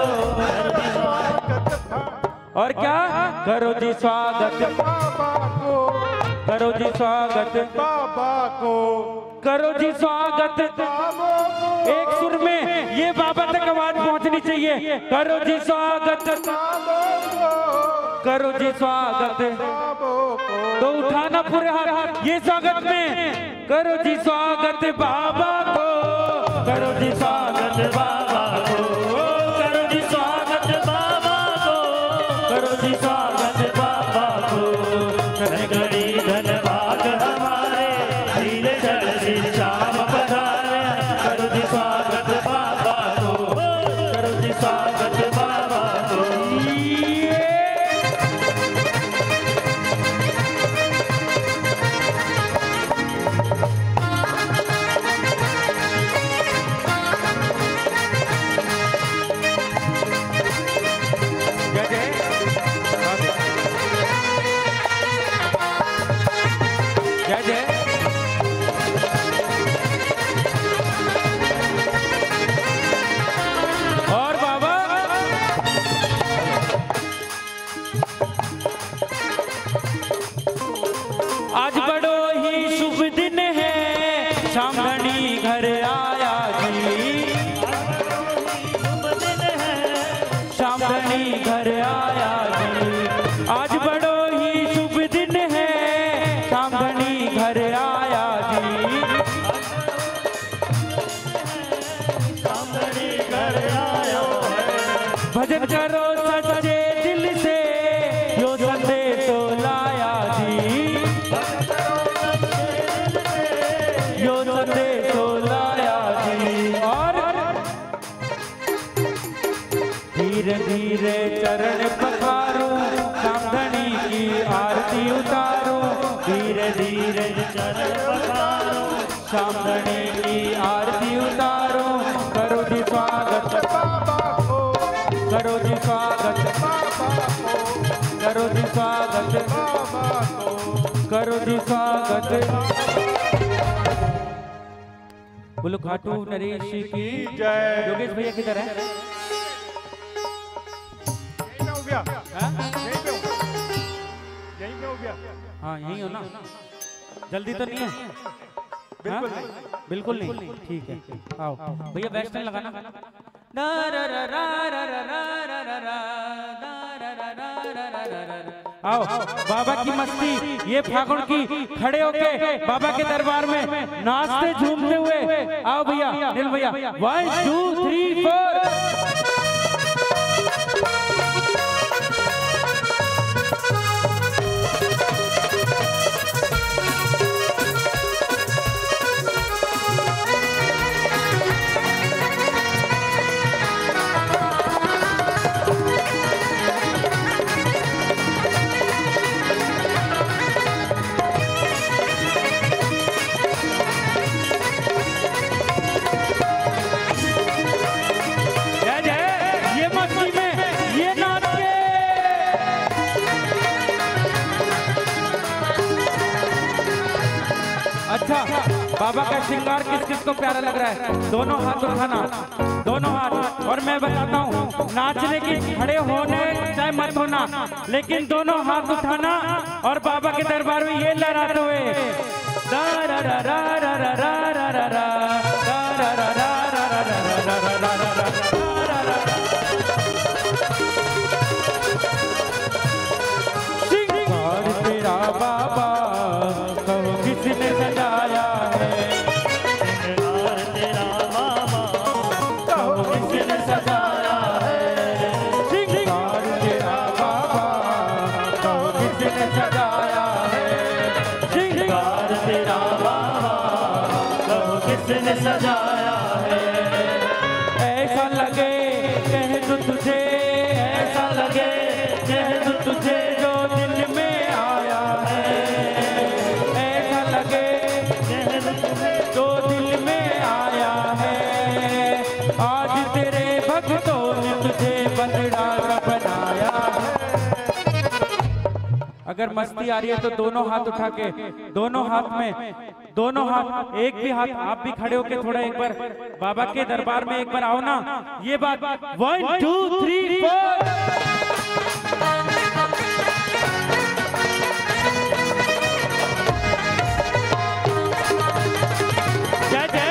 और क्या? करो जी स्वागत बाबा को, करो जी स्वागत बाबा को, करो जी स्वागत बाबा को। एक सुर में ये बाबा तक आवाज पहुंचनी चाहिए। करो जी स्वागत बाबा को, करो जी स्वागत बाबा को। तो उठाना पूरे हाथ ये स्वागत में। करो जी स्वागत बाबा को, करो जी स्वागत बाबा को, करो जी स्वागत बाबा को, करो जी स्वागत बाबा को। धन घड़ी धन भाग हमारे, धीरे चढ़ श्याम पधारे। करो जी स्वागत बाबा को, करो जी स्वागत बाबा को। जय जय जय जय। और बाबा आज बड़ो ही शुभ दिन है, शामधनी घर आया जी, शामधनी घर आया जी। आज बड़ो ही शुभ दिन है, शामधनी घर आया जी, शामधनी घर आया है। भजन करो सच्चे दिल से, यो संदेश तो लाया जी, यो संदेश तो लाया जी। और धीरे धीरे चरण पखारूं, शामधनी की आरती उतारूं, धीरे धीरे चरण पखारूं, शामधनी की आरती उतारूं। करो जी बाबा को करो जी स्वागत। बोलो खाटू नरेश की जय। योगेश भैया किधर है? यहीं पे हो गया, यहीं पे हो, यहीं पे हो गया। हाँ यही हो ना, जल्दी तो नहीं है? बिल्कुल हाँ? नहीं। बिल्कुल नहीं, ठीक है आओ भैया वेस्टर्न लगाना। दा रा रा रा रा रा रा रा रा रा, दा रा रा रा रा रा रा रा रा। आओ बाबा की मस्ती ये फागुन की, खड़े होके बाबा के दरबार में नाचते झूमते हुए आओ भैया नील भैया। One two three four. अच्छा बाबा का श्रृंगार किस किस को प्यारा लग रहा है? दोनों हाथ उठाना, दोनों हाथ। और मैं बताता हूँ नाचने की खड़े होने चाहे मत होना, लेकिन दोनों हाथ उठाना और बाबा के दरबार में ये लहराते हुए दा रा रा रा रा रा रा रा रा रा दा रा रा रा रा रा रा रा रा रा रा। श्रृंगार तेरा बाबा कहो किसने सजाया है? श्रृंगार तेरा बाबा कहो किसने सजाया है? श्रृंगार तेरा बाबा कहो किसने सजाया है? श्रृंगार तेरा बाबा कहो किसने सजाया है? ऐसा लगे कह दूं तुझे, ऐसा लगे कह दूं तुझे जो दिल में आया है। ऐसा लगे कह दूं तुझे जो दिल में आया है। आज तेरे भक्तों ने तुझे बंदड़ा सा बनाया है। अगर मस्ती आ रही है तो दोनों हाथ उठा के, दोनों हाथ में, दोनों हाथ, एक भी हाथ आप भी खड़े होके थोड़ा एक बार बाबा के दरबार में एक बार आओ ना। ये बात वन टू थ्री फोर। जय जय।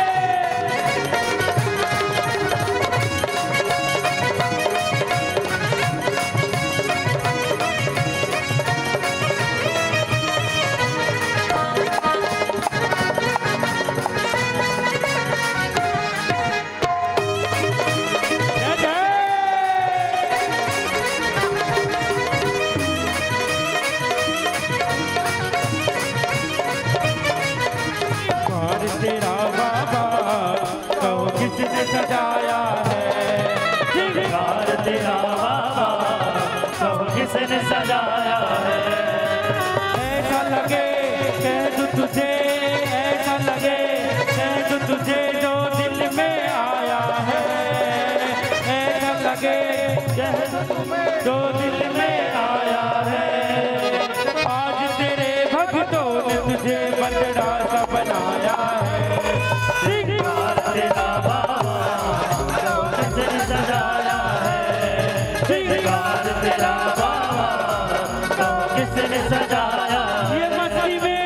तेरा बाबा कहो किसने सजाया है? श्रृंगार तेरा बाबा कहो किसने सजाया है? ऐसा लगे कह दूं तुझे, ऐसा लगे कह दूं तुझे जो दिल में आया है। ऐसा लगे कह दूं तुम्हें जो दिल में आया है। आज तेरे भक्तों ने तुझे बंदड़ा सा बनाया है। श्रृंगार तेरा बाबा कहो किसने सजाया है? श्रृंगार तेरा बाबा कहो किसने सजाया है? ये मस्ती में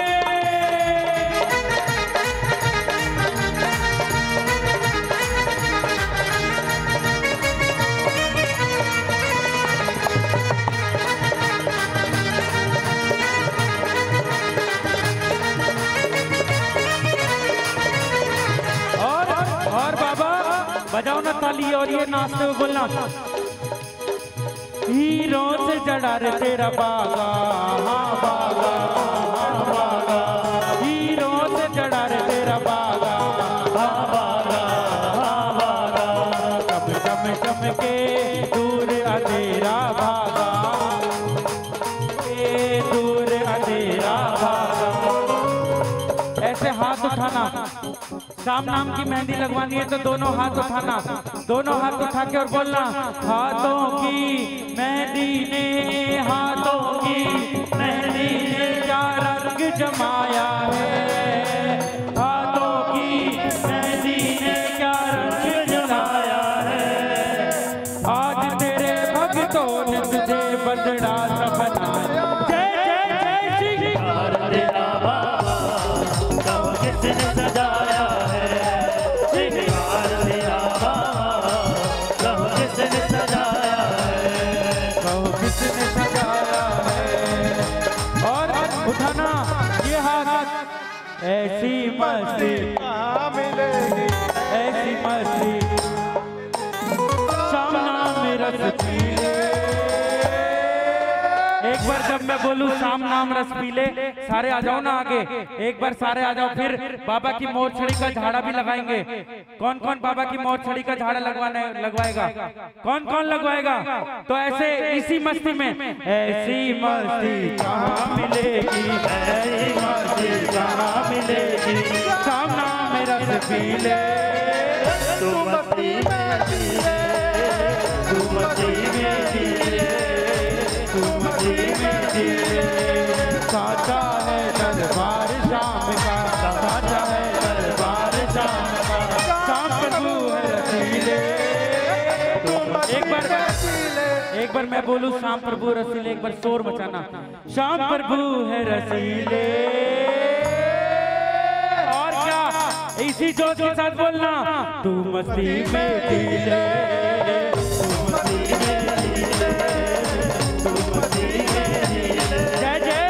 और और बाबा बजाओ ना ताली और ये नाचते हुए बोलना। हीरों से जड़ा रे तेरा बागा, हाँ बागा, हाँ बागा। हीरों से जड़ा रे तेरा बागा, हाँ बागा, हाँ बागा। कब चम चम के दूर अंधेरा भागा, ए दूर अंधेरा भागा। ऐसे हाथ उठाना, शाम नाम की मेहंदी लगवानी है तो दोनों हाथ उठाना, दोनों हाथ उठा के और बोलना हाथों की मेहंदी ने, हाथों की की मेहंदी ने क्या रंग जमाया है, हाथों की मेहंदी ने क्या रंग जमाया है। आज तेरे भक्तों ने तुझे बदड़ा सा बनाया। जय जय जय श्री तेरा बाबा कहो किसने सजाया है, श्रृंगार तेरा बाबा कहो किसने सजाया है, कहो किसने सजाया है। और उठाना ये हाथ। ऐसी मस्ती कहाँ मिलेगी, ऐसी मस्ती सामना मेरा सती। एक बार जब मैं बोलूं शाम नाम रस पीले, सारे आ जाओ ना आगे। एक बार सारे आ जाओ, फिर बाबा की मोर छड़ी का झाड़ा भी लगाएंगे। कौन कौन बाबा की मोर छड़ी का झाड़ा लगवाने लगवाएगा, कौन कौन लगवाएगा? तो ऐसे इसी मस्ती में, ऐसी मस्ती कहाँ मिलेगी, ऐसी मस्ती कहाँ मिलेगी, शाम नाम रस पीले। तू मस्ती में जिए, तू मस्ती में जिए, तू मस्ती में जिए। साचा है दरबार शाम का, साचा है दरबार शाम का, शाम प्रभु है रसीले। एक बार एक बार मैं बोलूं शाम प्रभु रसीले, एक बार शोर मचाना। शाम प्रभु है रसीले। और क्या, इसी जोश के साथ बोलना, तू मस्ती में दिले, तू मस्ती में दिले, तू मस्ती में दिले। जय जय।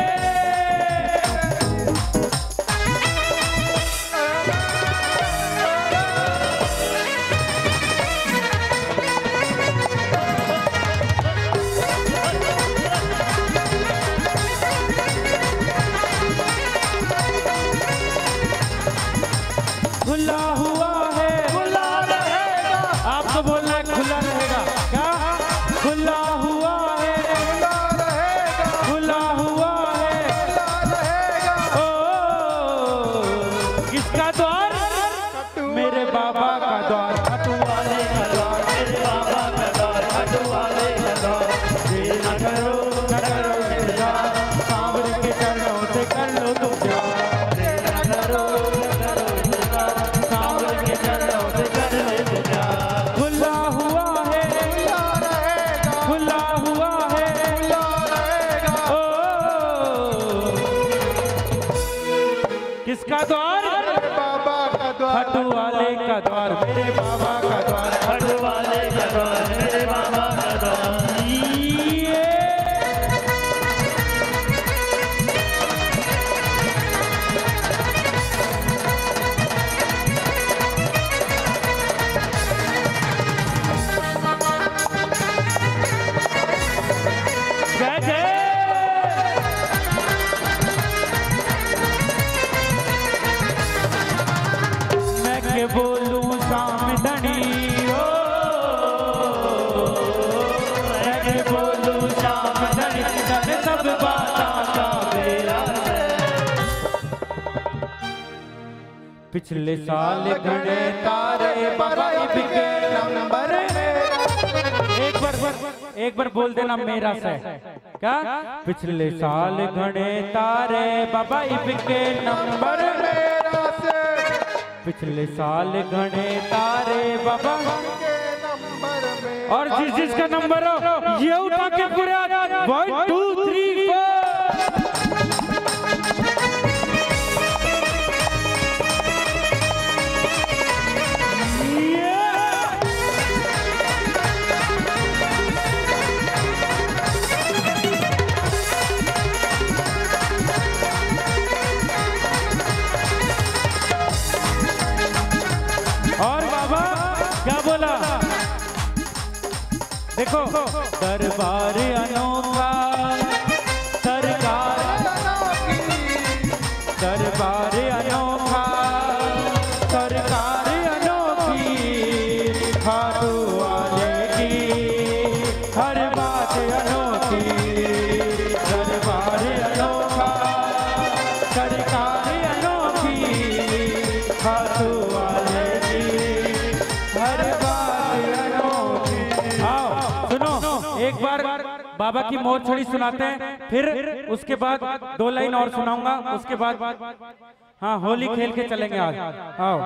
खुला हुआ है, खुला रहेगा। आपको बोलना है खुला रहेगा। क्या? खुला हुआ है, खुला रहेगा, खुला हुआ है, खुला रहेगा। ओ किसका द्वार? मेरे बाबा का द्वार, हटू वाले का द्वार, मेरे बाबा का द्वार, हटू वाले का द्वार। देर न करो न करो इंतजार, सांवर के चरणों से कर लो तुम प्यार। देर न करो न करो इंतजार, सांवर के चरणों से कर ले तू प्यार। खुला हुआ है, खुला रहेगा, खुला हुआ है, खुला रहेगा। ओ किसका द्वार? बाबा का द्वार, हटू वाले का द्वार, मेरे बाबा का द्वार। हटू वाले का द्वार, मेरे बाबा का द्वार। ये जय जय। मैं के बोलूं शाम धनी हो, मैं के बोलूं शाम धनी, धन सब बाता का बेरा है। पिछले साल घड़े तारे बाबा बिके नंबर। एक बार एक बार बोल देना मेरा से। क्या? पिछले साल घड़े तारे बाबा बिके नंबर मेरा से। पिछले साल घड़े तारे बाबा के नंबर में। और जिस जिसका नंबर हो ये उठा के पूरे वन टू थ्री फोर। और बाबा क्या बोला? देखो दरबार अनोखा, सरकार दरबार अनोखा, सरकार अनोखी, खाटू वाले की हर बात अनोखी। दरबार अनोखा, सरकार अनोखी, खाटू वाले हर बात अनोखी। आओ सुनो, एक बार बाबा की मोर छड़ी सुनाते हैं, फिर उसके बाद दो लाइन और सुनाऊंगा, उसके बाद हाँ होली खेल के चलेंगे आज। आओ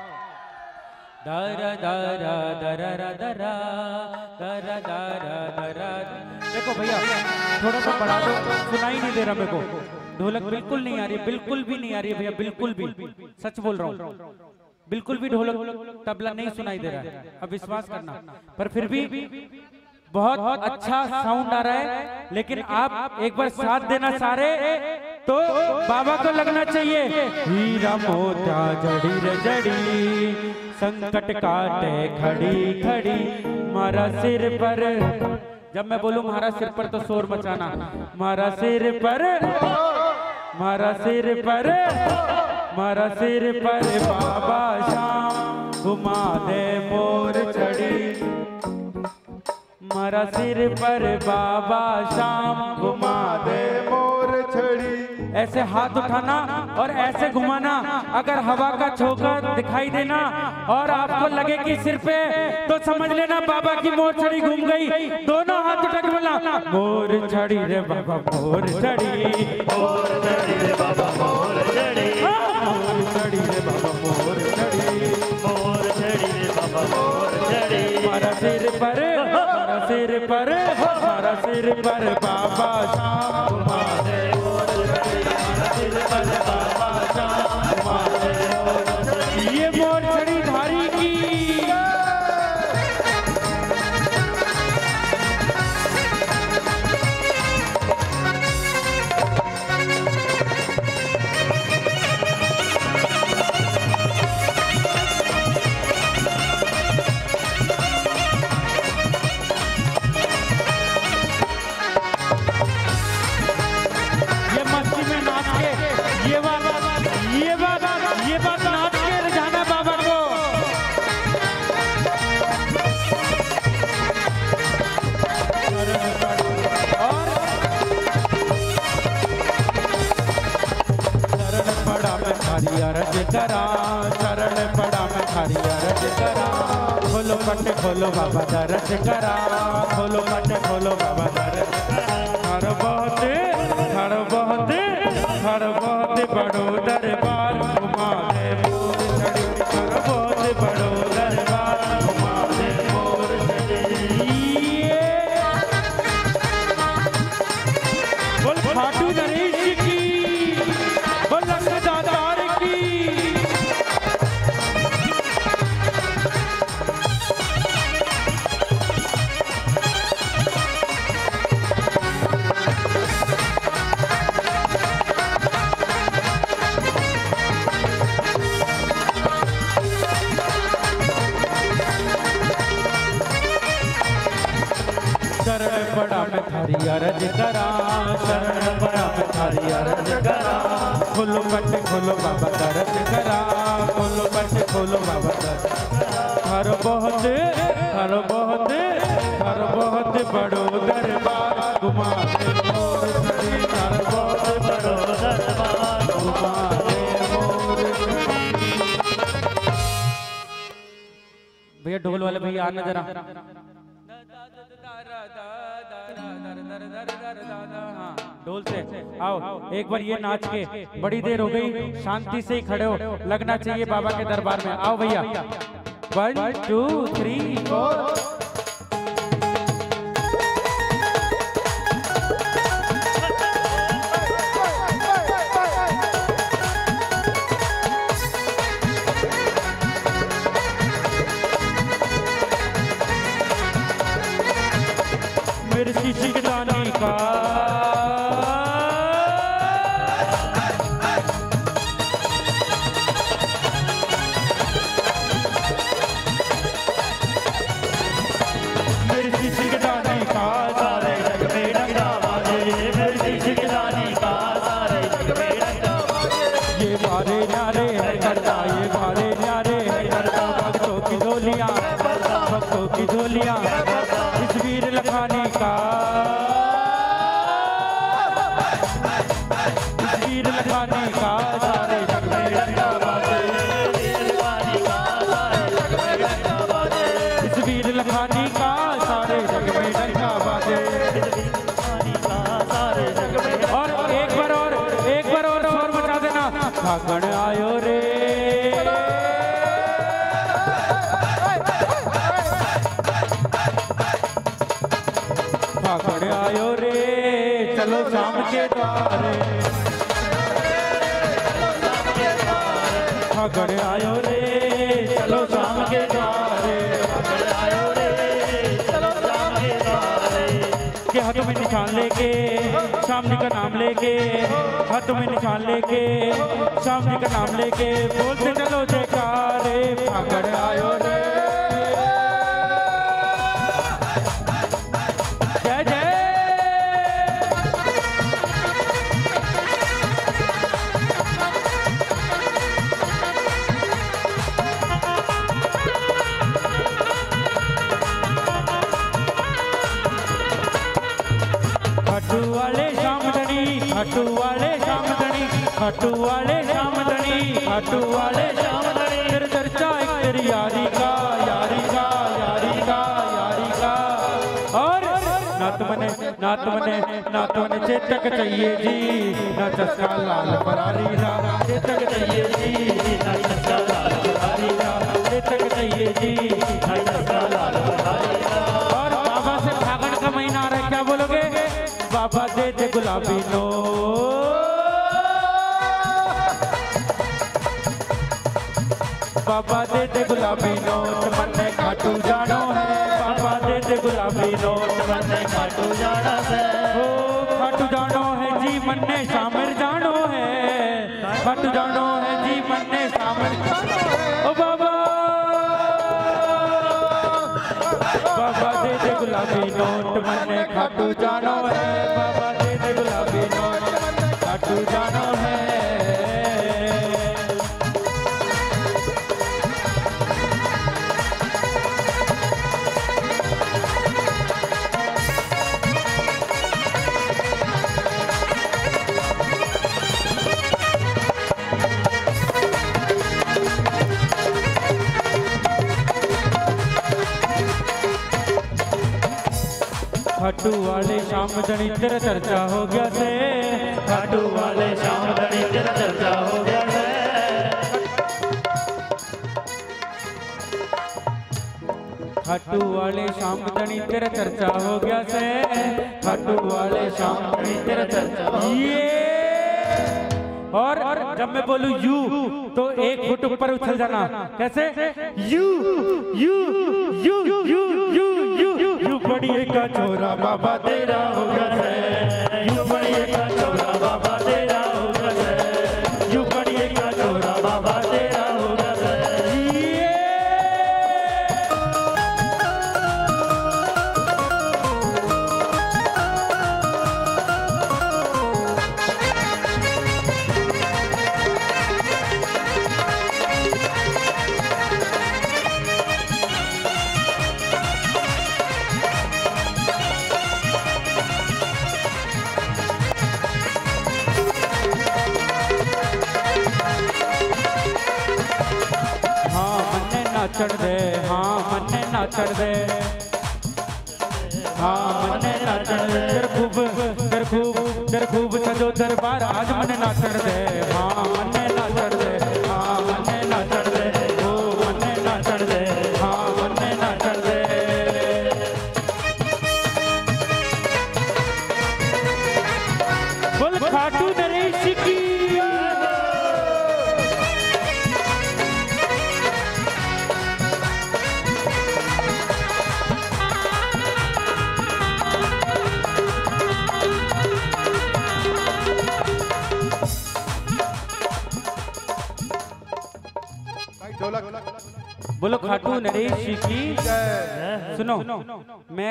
दरा दरा दरा दरा दरा दरा दरा। देखो भैया थोड़ा सा बढ़ा दो, सुनाई नहीं दे रहा मेरे को, ढोलक बिल्कुल नहीं आ रही, बिल्कुल भी नहीं आ रही है भैया, बिल्कुल भी, सच बोल रहा हूँ, बिल्कुल भी ढोलक तबला नहीं सुनाई दे रहा है, अब विश्वास करना। पर फिर भी बहुत अच्छा साउंड आ रहा है, लेकिन आप एक बार साथ देना सारे, तो बाबा को लगना चाहिए। हीरा मोतिया जड़ी रे जड़ी, संकट काटे खड़ी खड़ी, मारा सिर पर, जब मैं बोलूं मारा सिर पर तो शोर मचाना, मारा सिर पर, मारा सिर पर, मारा सिर पर बाबा शाम, घुमा दे मोर छड़ी, मारा सिर पर बाबा शाम, घुमा दे मोर छड़ी। ऐसे हाथ उठाना और ऐसे घुमाना, अगर हवा का झोंका दिखाई देना और आपको लगे कि सिर पे, तो समझ लेना बाबा की मोर छड़ी घूम गई। दोनों हाथ उठा के बोला मोर छड़ी रे बाबा मोर छड़ी, मोर छड़ी रे बाबा मोर छड़ी, मोर छड़ी रे बाबा मोर छड़ी, मोर छड़ी रे बाबा मोर छड़ी। मारा सिर पर, मारा सिर पर, मारा सिर पर बाबा शाम, घुमा दे मोर छड़ी, मारा सिर पर बाबा शाम, घुमा दे मोर छड़ी। ये मोर छड़ी धारी की अरज करा, शरण पड़ा मैं थारी अरज करा, खोलो पट खोलो बाबा दरज करा, खोलो पट खोलो बाबा दरज करा। हर बहुत हर बहुत हर बहुत बड़ो दरबार, घुमा दे मोर छड़ी, हर बहुत बड़ो दरबार, घुमा दे मोर छड़ी। बोल खाटू नरेश की, बोल दादार की। शरण पड़ा मैं थारी अरज करा, शरण पड़ा मैं थारी अरज करा, खोलो पट खोलो बाबा दरज करा, खोलो पट खोलो बाबा दरज करा। हर बहुत हर बहुत हर बहुत बड़ो दरबार, घुमा दे मोर छड़ी, हर बहुत बड़ो दरबार, घुमा दे मोर छड़ी। भैया ढोल वाले भैया आना जरा, ढोल से आओ, एक बार ये नाच के, बड़ी देर हो गई, शांति से ही खड़े हो, लगना चाहिए बाबा के दरबार में। आओ भैया, वन टू थ्री फोर। मिर्ची चिकदानी का मिर्ची चिकदानी का सारे जग में डंका बाजे, मिर्ची चिकदानी का सारे जग में डंका बाजे। ये मारे न्यारे है करता, ये मारे न्यारे है करता, भक्तों की झोलियां, भक्तों की झोलियां, इस वीर लखानी का, इस वीर लखानी का सारे जग में डंका बाजे, इस वीर लखानी का सारे जग में डंका बाजे। फागण आयो रे फागण आयो रे चलो शाम के द्वारे फागण आयो रे चलो शाम के द्वारे फागण आयो रे चलो शाम के द्वारे के हाथों में निशान लेके शाम जी का नाम लेके हाथों में निशान लेके शाम जी का नाम लेके बोलते चलो जयकारे फागण आयो रे जय जय खाटू वाले शामदनी खाटू वाले शामदनी खाटू वाले शामदनी खाटू वाले शामदनी तेरे चर्चा एक तेरी यारी का यारी का यारी का यारी का और ना तुमने ना तुमने ना तुमने चेतक चाहिए जी ना चस्का लाल फरारी रा चेतक चाहिए जी ना चस्का लाल फरारी रा चेतक चाहिए जी ना चस्का लाल फरारी रा और बाबा से फागण का महीना आ रहा है क्या बोलोगे बाबा दे दे गुलाबी नो बाबा दे दे गुलाबी नोट मन्ने खाटू जानो है बाबा दे दे गुलाबी नोट मन्ने खाटू जाना है ओ खाटू जानो है जी मन्ने शामिर जानो है खाटू जानो है जी मन्ने शामिर ओ बाबा बाबा दे दे गुलाबी नोट मन्ने खाटू जानो है बाबा दे दे गुलाबी नोट खाटू जानो है खाटू वाले शामदनी तेरा चर्चा हो गया से खाटू वाले शामदनी तेरा चर्चा हो गया से खाटू वाले शामदनी तेरा चर्चा हो गया से खाटू वाले शामदनी तेरा चर्चा ये और जब मैं बोलूं यू तो एक फुट ऊपर उछल जाना कैसे यू यू यू यू यू यू यू बड़ी का छोरा बाबा तेरा हो गया है यू बड़ी का छोरा बाबा तेरा हो गया है यू बड़ी का छोरा बाबा तेरा हो गया है नाचण दे हाँ मन्ने नाचण दे हाँ मन्ने नाचण दे तेरे खूब तेरे खूब तेरे खूब सजो दरबार आज मन्ने नाचण दे हाँ मन्ने नाचण दे हाँ मन्ने नाचण दे ओ मन्ने नाचण दे हाँ मन्ने नाचण दे बोल खाटू नरेश की बोलो खाटू नरेश की सुनो मैं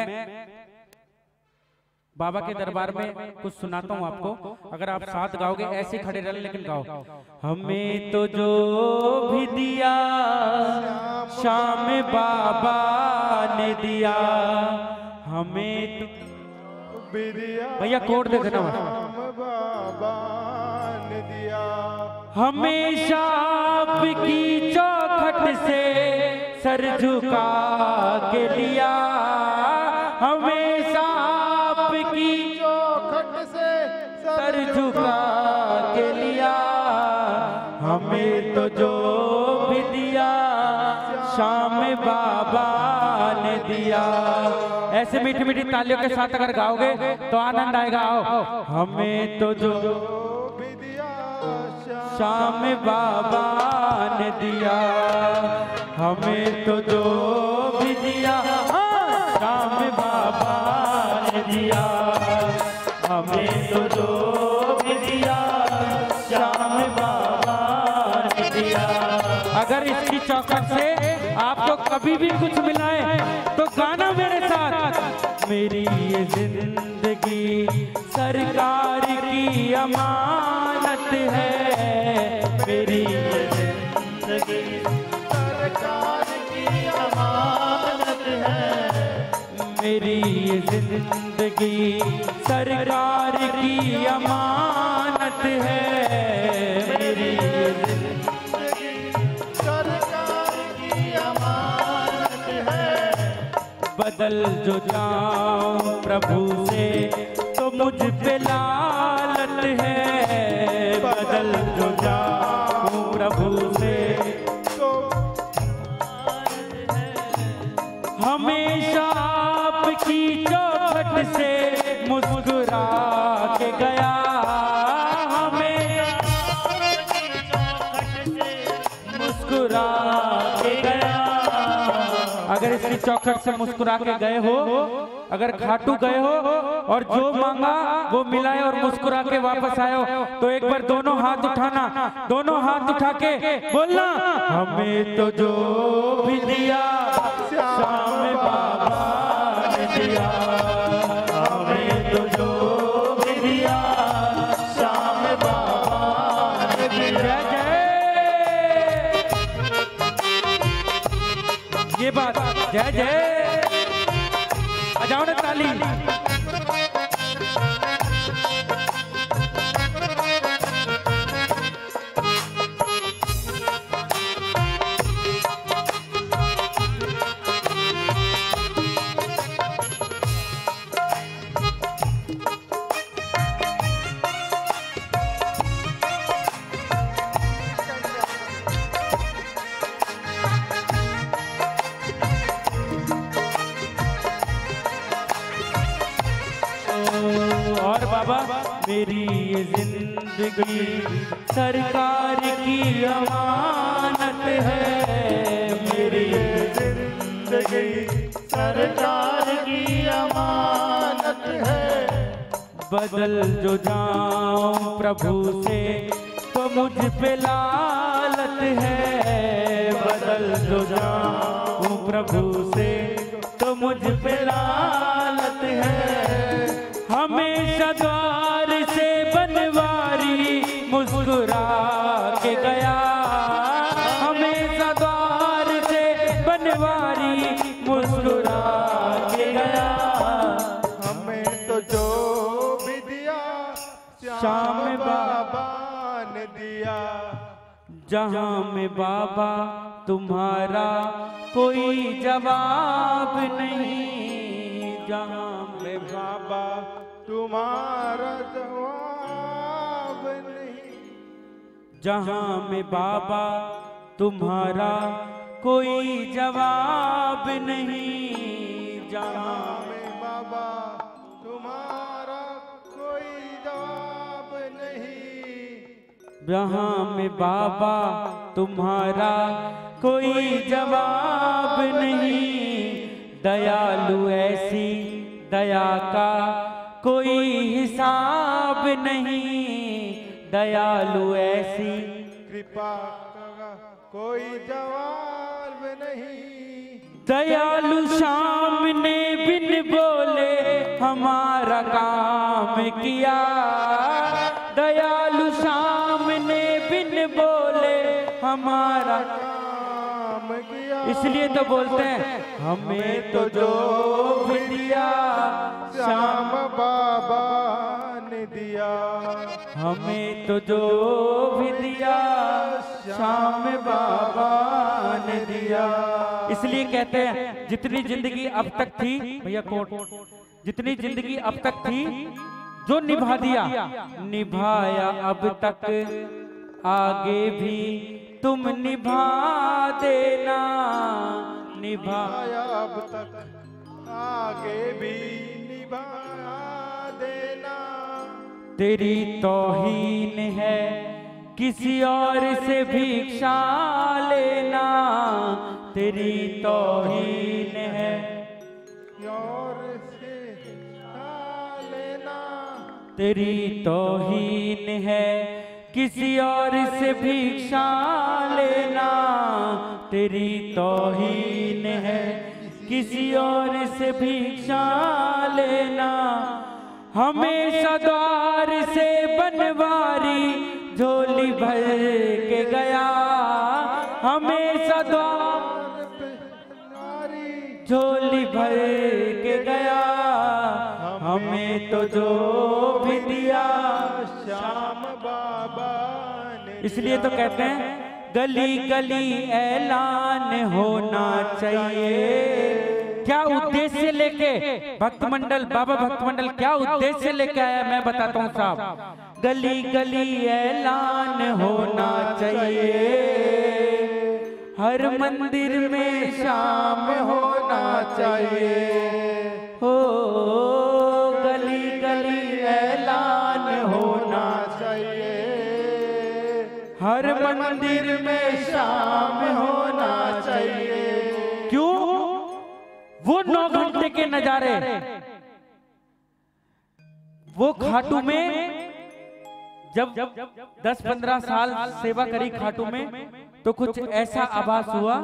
बाबा के दरबार में कुछ सुनाता हूँ आपको अगर आप साथ गाओगे ऐसे खड़े रहना लेकिन गाओ हमें तो जो भी दिया शाम बाबा ने दिया हमें तो भैया कोड दे देना बाबा ने दिया हमेशा आपकी चौखट से सर झुका के लिया हमेशा आपकी चौखट से सर झुका के लिया हमें तो जो भी दिया श्याम बाबा ने दिया। ऐसे मीठी मीठी तालियों के साथ अगर गाओगे तो आनंद आएगा। आओ। हमें तो जो भी दिया श्याम बाबा ने दिया, हमें तो जो भी दिया श्याम बाबा ने दिया, हमें तो जो भी दिया श्याम बाबा ने दिया। अगर इसकी चौखट से आपको कभी भी कुछ मिला है तो गाना मेरे साथ। मेरी ये जिंदगी सरकार की अमानत है, मेरी ये जिंदगी सरकार की अमानत है, मेरी ये जिंदगी सरकार की अमानत है, मेरी ये जिंदगी सरकार की अमानत है। बदल जो जाऊं प्रभु से तो मुझ पे लालत है, बदल जो जाऊं प्रभु से तो हमेशा आपकी चौखट से मुस्कुरा के गया, हमें मुस्कुरा के गया। अगर इसकी चौखट से मुस्कुरा के गए हो, अगर खाटू गए हो और जो मांगा वो मिलाए और मुस्कुरा के वापस आए हो तो एक बार दोनों हाथ उठाना, दोनों हाथ उठा के बोलना, हमें तो जो भी दिया श्याम बाबा ने दिया, हमें तो जो भी दिया श्याम बाबा ने दिया। ये बात जय जय बजाओ ना ताली। और बाबा मेरी ये जिंदगी सरकार की अमानत है, मेरी जिंदगी सरकार की अमानत है। बदल जो जाऊं प्रभु से तो मुझ पे लालत है, बदल जो जाऊं प्रभु से तो मुझ पे लालत है। हमेशा द्वार से बनवारी मुस्कुरा के गया, हमेशा द्वार से बनवारी मुस्कुरा के गया। हमें तो जो भी दिया श्याम बाबा ने दिया। जहाँ में बाबा तुम्हारा कोई जवाब नहीं, जहाँ में बाबा तुम्हारा जवाब नहीं, जहाँ में बाबा तुम्हारा कोई जवाब नहीं, जहाँ में बाबा तुम्हारा कोई जवाब नहीं, जहाँ में बाबा तुम्हारा कोई जवाब नहीं। दयालु ऐसी दया का कोई हिसाब नहीं, दयालु ऐसी कृपा का कोई जवाब नहीं। दयालु श्याम ने बिन बोले हमारा काम किया, दयालु श्याम ने बिन बोले हमारा काम किया। इसलिए तो बोलते हैं हमें तो जो भी दिया श्याम बाबा ने दिया, हमें तो जो भी दिया श्याम बाबा ने दिया। इसलिए कहते हैं जितनी जिंदगी अब तक थी, भैया कोट, जितनी जिंदगी अब तक थी जो निभा दिया, निभाया अब तक आगे भी तुम निभा देना, निभाया अब तक आगे भी निभा देना। तेरी तौहीन है किसी और से भिक्षा लेना, तेरी तौहीन है और से भिक्षा लेना। तेरी तौहीन है किसी और से भिक्षा लेना, तेरी तौहीन है किसी और से भिक्षा लेना। हमेशा द्वार से बनवारी झोली भर के गया, हमेशा द्वार पे झोली भर के गया। हमें तो जो भी दिया श्याम बाबा ने। इसलिए तो कहते हैं गली गली ऐलान होना चाहिए। क्या उद्देश्य लेके भक्त मंडल, बाबा भक्त मंडल क्या उद्देश्य लेके आया मैं बताता हूँ साहब। गली गली ऐलान होना चाहिए, हर मंदिर में शाम होना चाहिए। हो गली गली ऐलान होना चाहिए, हर मंदिर में शाम होना चाहिए। क्यों? वो नौ घंटे के नजारे, वो खाटू में जब दस पंद्रह साल सेवा करी खाटू में, तो कुछ ऐसा आभास हुआ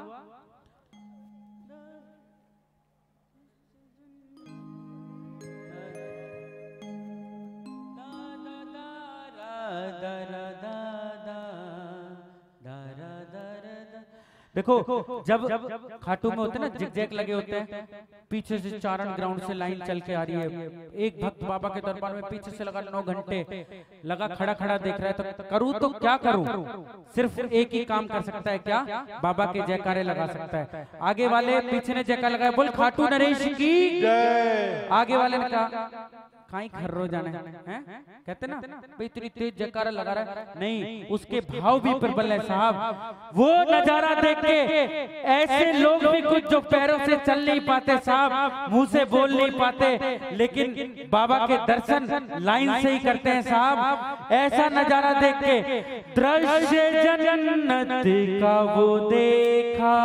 देखो जब खाटू में होते ना जिगजैग लगे होते हैं, पीछे से चारण ग्राउंड से लाइन चल के आ रही है। एक भक्त बाबा के दरबार में पीछे से लगा नौ घंटे लगा खड़ा खड़ा देख रहा है, तो करूं तो क्या करूं? सिर्फ एक ही काम कर सकता है, क्या? बाबा के जयकारे लगा सकता है। आगे वाले पीछे ने जयकार लगाया, बोल खाटू नरेश की जय। आगे वाले ने कहा कहीं खर्रो जाने हैं, कहते ना इतनी तेज जयकारा लगा रहा है। नहीं, उसके भाव भी प्रबल है साहब। वो नजारा देख के ऐसे लोग भी कुछ जो पैरों से चल नहीं पाते साहब, मुंह से बोल नहीं पाते, लेकिन बाबा के दर्शन लाइन से ही करते हैं साहब। ऐसा नजारा देख के दृश्य जन्नत का वो देखा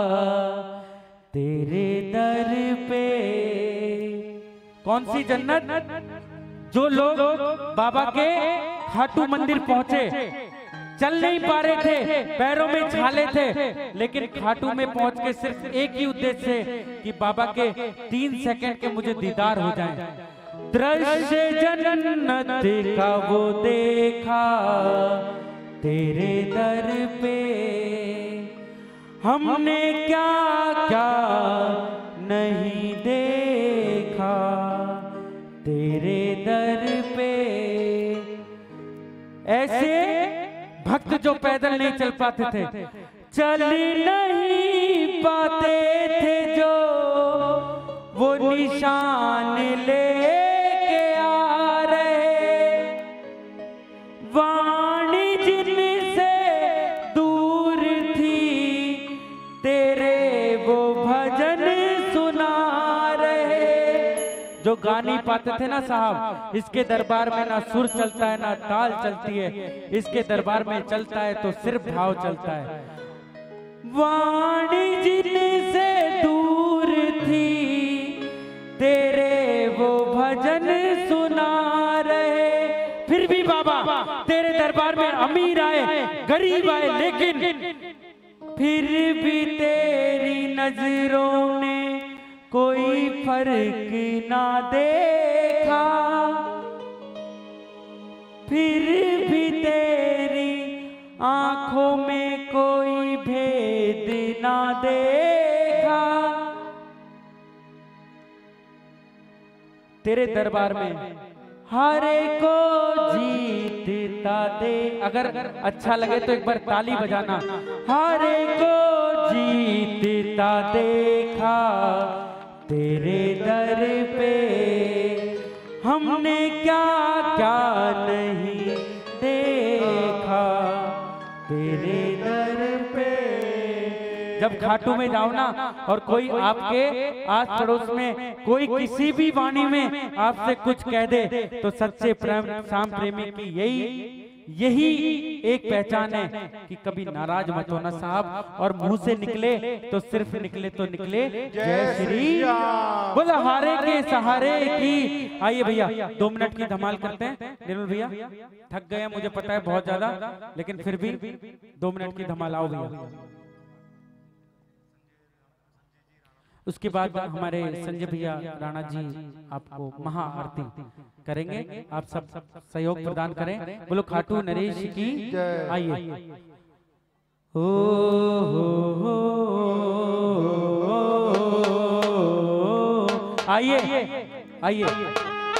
तेरे दर पे। कौन सी जन्नत? जो लोग बाबा के खाटू मंदिर पहुंचे, चल नहीं पा रहे थे, पैरों में छाले थे, लेकिन खाटू में पहुंच के सिर्फ एक ही उद्देश्य है कि बाबा के तीन सेकंड के मुझे दीदार हो जाए। दृश्य जन्नत का वो देखा तेरे दर पे, हमने क्या क्या नहीं देखा तेरे दर पे। ऐसे भक्त जो पैदल नहीं चल पाते थे, चल नहीं पाते थे, जो वो निशान लेके आ रहे, वाणी जिनसे दूर थी तेरे वो भजन सुना रहे। जो गा नहीं पाते थे ना साहब, इसके दरबार में ना सुर चलता है ना ताल चलती है, इसके दरबार में चलता है तो सिर्फ भाव चलता है। वाणी जिनसे दूर थी तेरे वो भजन सुना रहे। फिर भी बाबा तेरे दरबार में अमीर आए गरीब आए, लेकिन फिर भी तेरी नजरों ने कोई फर्क ना देखा, फिर भी तेरी आंखों में कोई भेद ना देखा। तेरे दरबार में हरे को जीतता दे। अगर अच्छा लगे तो एक बार ताली बजाना। हरे को जीतता देखा तेरे दर पे, हमने क्या क्या नहीं देखा। तेरे दर पे। जब खाटू में जाओ ना और कोई आपके आस पड़ोस में कोई किसी भी वाणी में आपसे कुछ कह दे तो सच्चे प्रेम शाम प्रेमी की यही यही एक पहचान है कि कभी नाराज मत होना साहब, और मुंह से निकले तो सिर्फ निकले तो निकले जय श्री बोला हारे के सहारे की। आइए भैया दो मिनट की धमाल करते हैं। निर्मल भैया थक गए मुझे पता है बहुत ज्यादा, लेकिन फिर भी दो मिनट की धमाल आओ भैया। उसके बाद हमारे संजय भैया राणा जी आपको महा आरती करेंगे। आप सब सहयोग प्रदान करें। बोलो खाटू नरेश की आइए। ओ हो आइए आइए।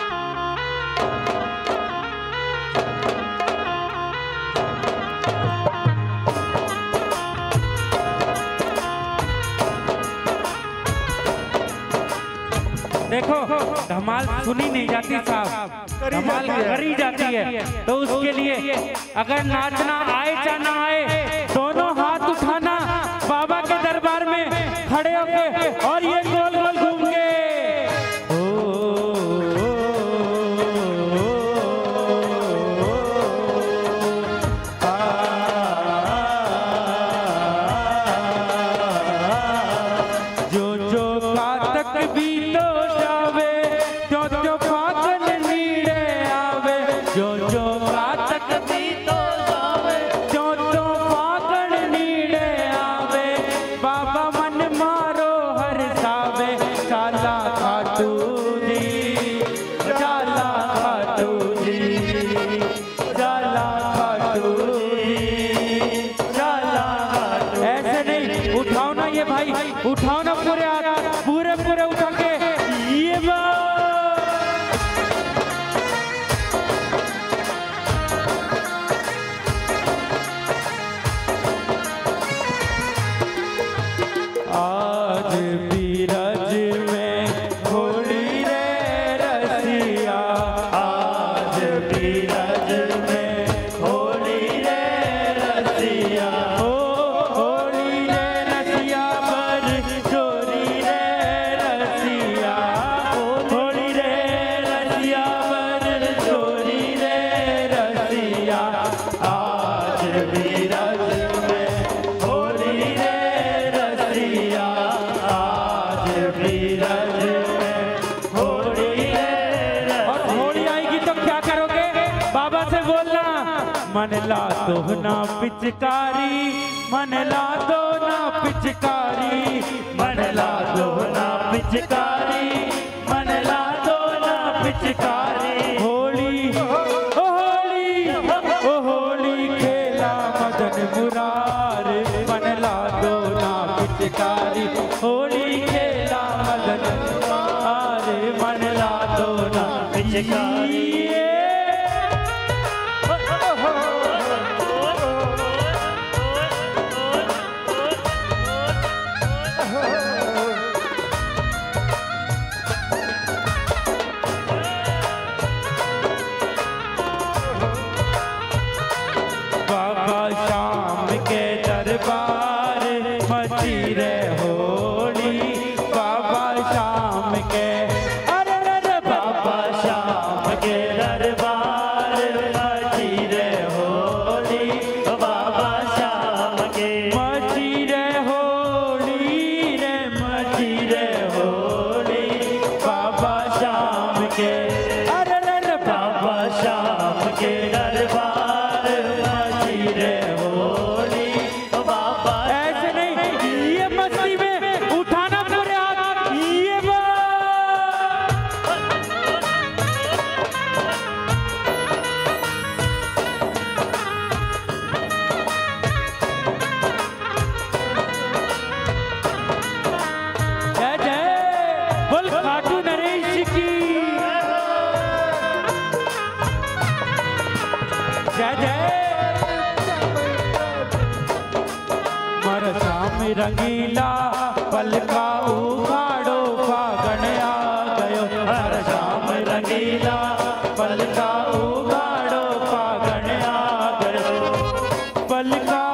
देखो धमाल सुनी नहीं जाती साहब, धमाल करी जाती है। तो उसके लिए अगर नाचना आए या ना आए दोनों हाथ उठाना बाबा के दरबार में खड़े होके और ये गोल गोल घूम के जो जो का तक भी उठाओ ना पूरे हाथ पूरे पूरे उठा के ये आज बीरज में होली रे रसिया, आज बीरज में होली रे रसिया। मन ला दो ना पिचकारी, मन ला दो ना पिचकारी, मन ला दो ना पिचकारी, मन ला दो ना पिचकारी। होली ओ होली ओ होली खेला मदन मुरार, मन ला दो ना पिचकारी। होली खेला मदन मुरार, मन ला दो ना पिचकारी। रंगीला पलका उखाड़ो फागण आ गयो, हर शाम रंगीला पलका उखाड़ो फागण आ गयो। पलका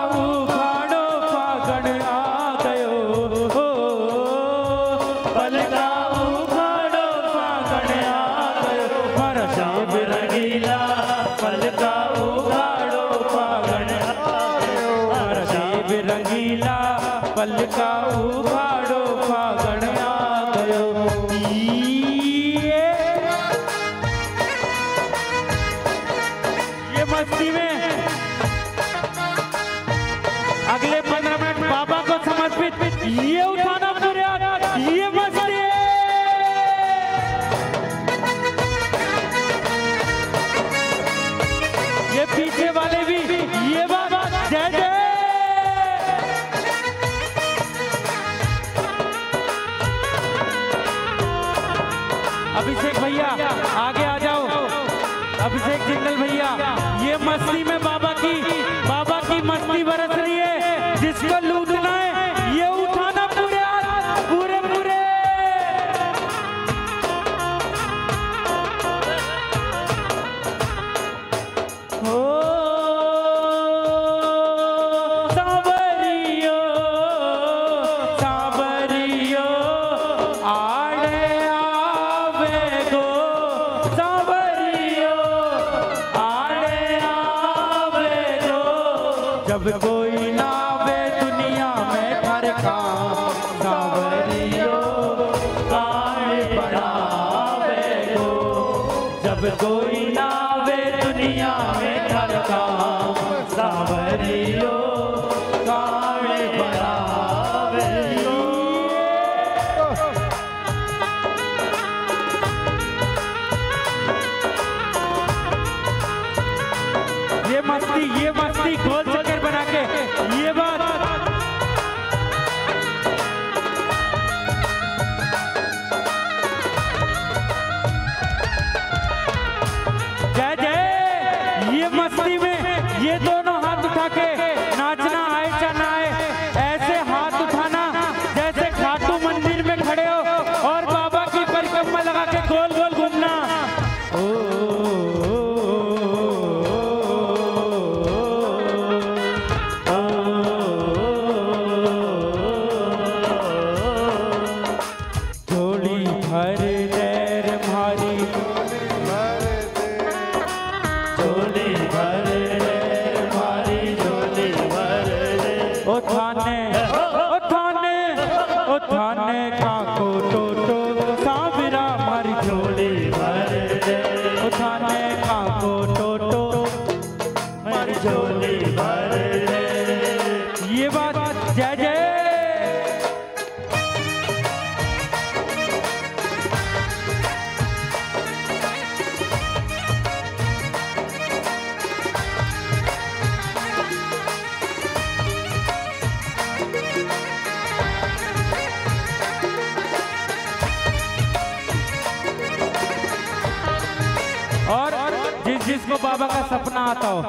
रंगीला पल का उखाड़ो फागण आ गयो। ये ये मस्ती में अगले पंद्रह मिनट बाबा को समर्पित ये उठाना पूरे ये मस्ती है। ये पीछे वाले भी ये बाबा जय जय। अभिषेक भैया आगे आ जाओ। अभिषेक जिंदल भैया ये मस्ती में बाबा की बाबा की मस्ती बरस रही है। जिसको लूटना है ये उठाना पूरे पूरे पूरे। ओ सांवरियो सांवरियो आड़े आवे गो सांवरियो आड़े आवे गो। जब कोई ना आवे दुनिया में घर का सांवरियो आड़े बढ़ावे गो। जब कोई ना आवे दुनिया में घर का सांवरियो आड़े बढ़ावे गो। ये मस्ती ये मस्ती गोल चक्कर बना के ये बात जय जय। ये मस्ती में ये दोनों हाथ उठा के नाचना आए या ना आए ऐसे हाथ उठाना जैसे खाटू मंदिर में खड़े हो और बाबा की परिक्रमा लगा के गोल गोल घूमना। ओ झोली भर देर भारी झोली भर देर भारी झोली भर दे। ओ थाने ओ थाने ओ थाने काको टोटो सांवरा मारी झोली भर दे। ओ थाने काको टोटो मारी झोली भर दे। ये बात जय जय। और जिस जिसको बाबा का सपना आता हो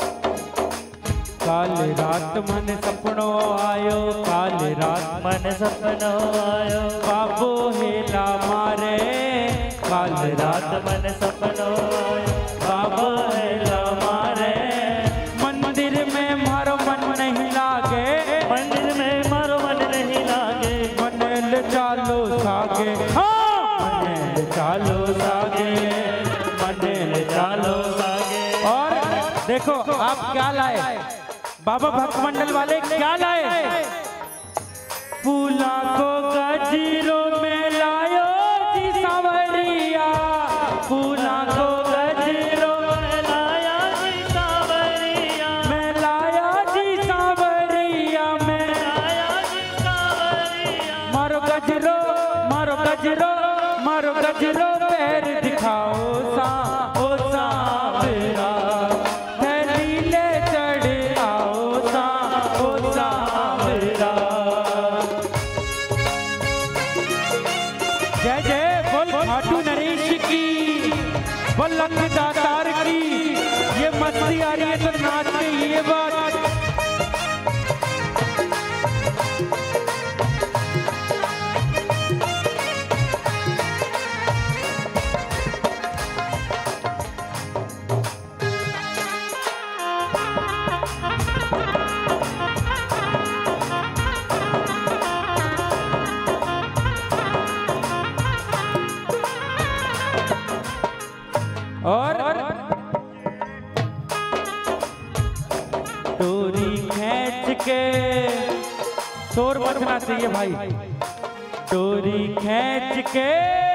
काल रात मन सपनो आयो काल रात मन सपनो आयो बाबो हेला मारे काल रात मन सपनो आयो बाबो हेला मारे। मंदिर में मारो मन नहीं लागे मंदिर में मारो मन नहीं लागे। मनल चालो सागे हाँ मनल चालो सागे मनल चालो सागे। और देखो आप क्या लाए बाबा भक्त मंडल वाले क्या लाए। फूला को गजीरों में लायो जी सांवरिया फूला को गजीरों में लाया जी सांवरिया मैं लाया जी सांवरिया मैं लाया जी सांवरिया। मारो गजरो मारो गजरो मारो गजरो पैर दिखाओ सा ओ सांवरा थैली ले चढ़ आओ सा ओ सांवरा। जय जय बोल खाटू नरेश की बोल लंग दातार की। ये मस्ती आ रही है तो नाच के ये बात और टोरी खींच के, शोर बचना चाहिए भाई, डोरी खींच के,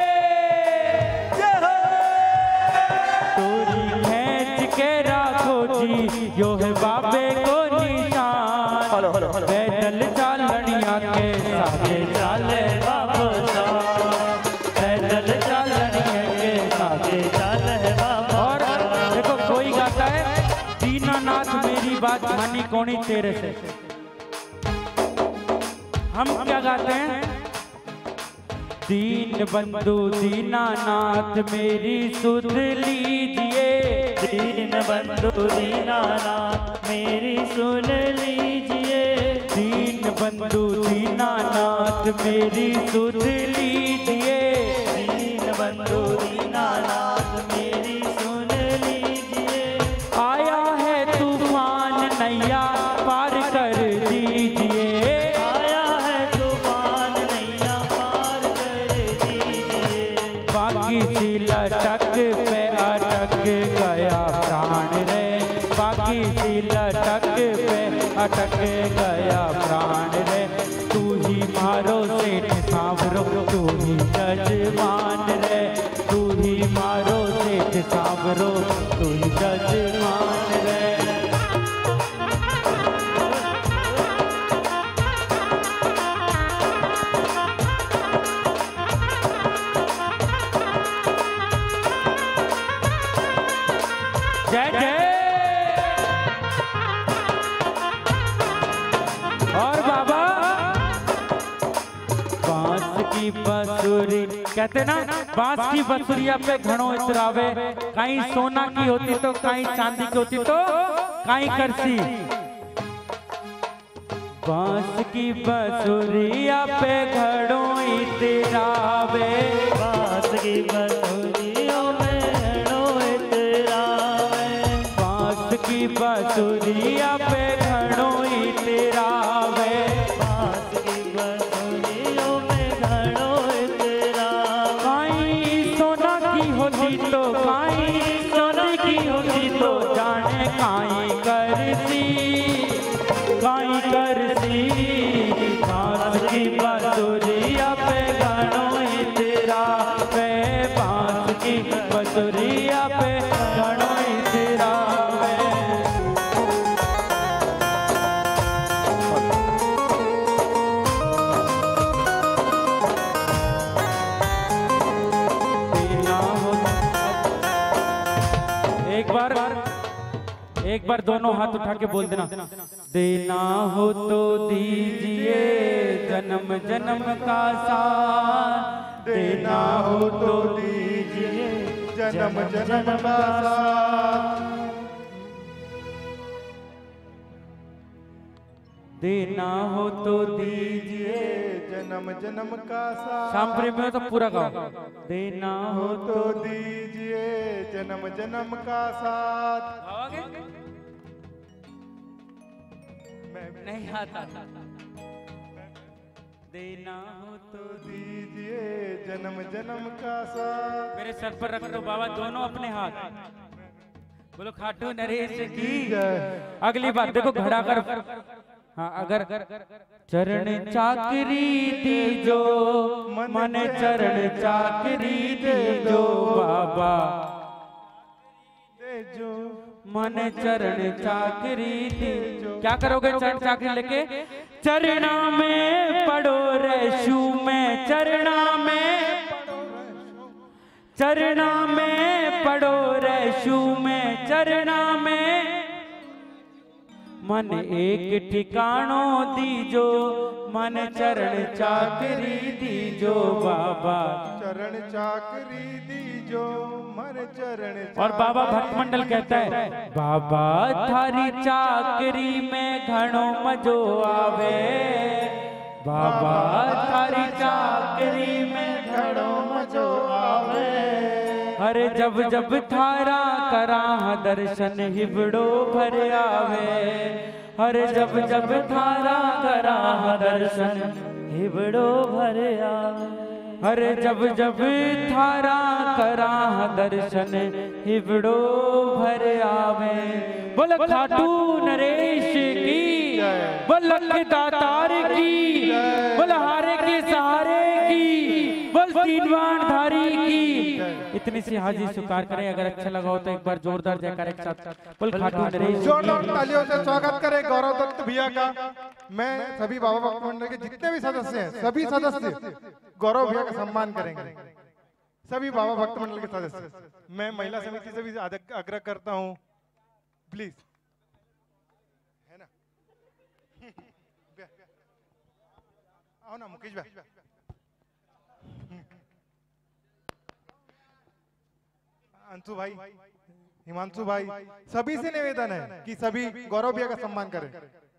डोरी खींच के राखो जी यो है बाबे को निशान, पैदल चालनिया के साथे चाले बाबा साहब, पैदल चालनिया के साथे चाले बाबा। और देखो कोई गाता है दीनानाथ मेरी बात मानी कौनी तेरे से, हम क्या गाते हैं, दीन बंधु दीनानाथ मेरी सुध लीजिए, दीन बंधु दीनानाथ मेरी सुन लीजिए, दीन बंधु दीनानाथ मेरी सुध लीजिए, दीन बंधु दीनानाथ मेरी सुन लीजिए, आया है तूफान नैया पार कर दीजिए, आया है तूफान नैया पार कर दीजिए, बाकी सी लटक पे अटक गया प्राण रे, बाकी सी लटक पे अटक गया प्राण रे, तू ही मारो सेठ सांवरो तू ही जजमान रे, तू ही मारो सेठ सांवरो तू ही जजमान रे। जय जय। और बाबा बांस की बंसुरी कहते ना, बांस की बंसुरिया पे घणो इतरावे, कहीं सोना की होती तो कहीं चांदी की होती तो कहीं करसी, बांस की बंसुरिया पे घणो इतरावे, बांस की बंसुरिया में घणो इतरावे, बांस की बंसुरिया पे घणो इतरावे, बांस की बंसुरिया में घणो इतरावे, कहीं सोना की होती तो कहीं चांदी की होती तो जाने कहीं करसी, कहीं करसी, बांस की बंसुरिया पे घणो इतरावे, बांस की बंसुरिया पे घणो इतरावे। एक बार एक बार दोनों हाथ उठा के बोल देना, देना हो तो दीजिए जन्म जन्म का साथ, देना हो तो दीजिए जन्म जन्म का साथ, देना हो तो दीजिए जन्म जन्म का साथ, शाम प्रेमी में तो पूरा गाओ, देना हो तो दीजिए जन्म जन्म का साथ। नहीं आता, देना हो तो दीजिए जन्म जन्म का साथ। मेरे सर पर रख दो बाबा दोनों अपने हाथ, बोलो खाटू नरेश की। अगली बात देखो घड़ा कर, हाँ अगर चरण चाकरी दीजो मन चरण चाकरी दीजो बाबा, जो मन चरण चाकरी दीजो। क्या करोगे चरण चाकरी लेके? चरणा में पड़ो रेशु में, चरणा में चरणा में पड़ो रेशु में, चरणा में मन एक ठिकानो दीजो मन चरण चाकरी दीजो बाबा, चरण चाकरी दीजो मन चरण। और बाबा भक्त मंडल कहता है बाबा थारी चाकरी में घणो मजो आवे, बाबा थारी चाकरी में घणो मजो आवे, अरे जब जब थारा करा दर्शन हिबड़ो भर आवे, अरे जब जब थारा करा दर्शन हिबड़ो भर आवे, अरे जब जब थारा करा दर्शन हिबड़ो भर आवे। बोलो खाटू नरेश की। बोल लख दातार की, बोल हारे के सहारे की, बोल तीनवान धारी की। इतनी सी हाजिर स्वीकार करें। अगर अच्छा लगा हो तो एक बार जोरदार जयकार एक साथ बोल खाटू नरेश। जोरदार तालियों से स्वागत करें गौरव दत्त भैया का। मैं सभी बाबा भक्त मंडल के जितने भी सदस्य हैं, सभी सदस्य गौरव भैया का सम्मान करेंगे। सभी बाबा भक्त मंडल के सदस्य। मैं महिला समिति से भी आग्रह करता हूँ, प्लीज, है ना? आओ ना मुकेश भाई। अंशु भाई, हिमांशु भाई, सभी से निवेदन है कि सभी गौरव भैया का सम्मान करें।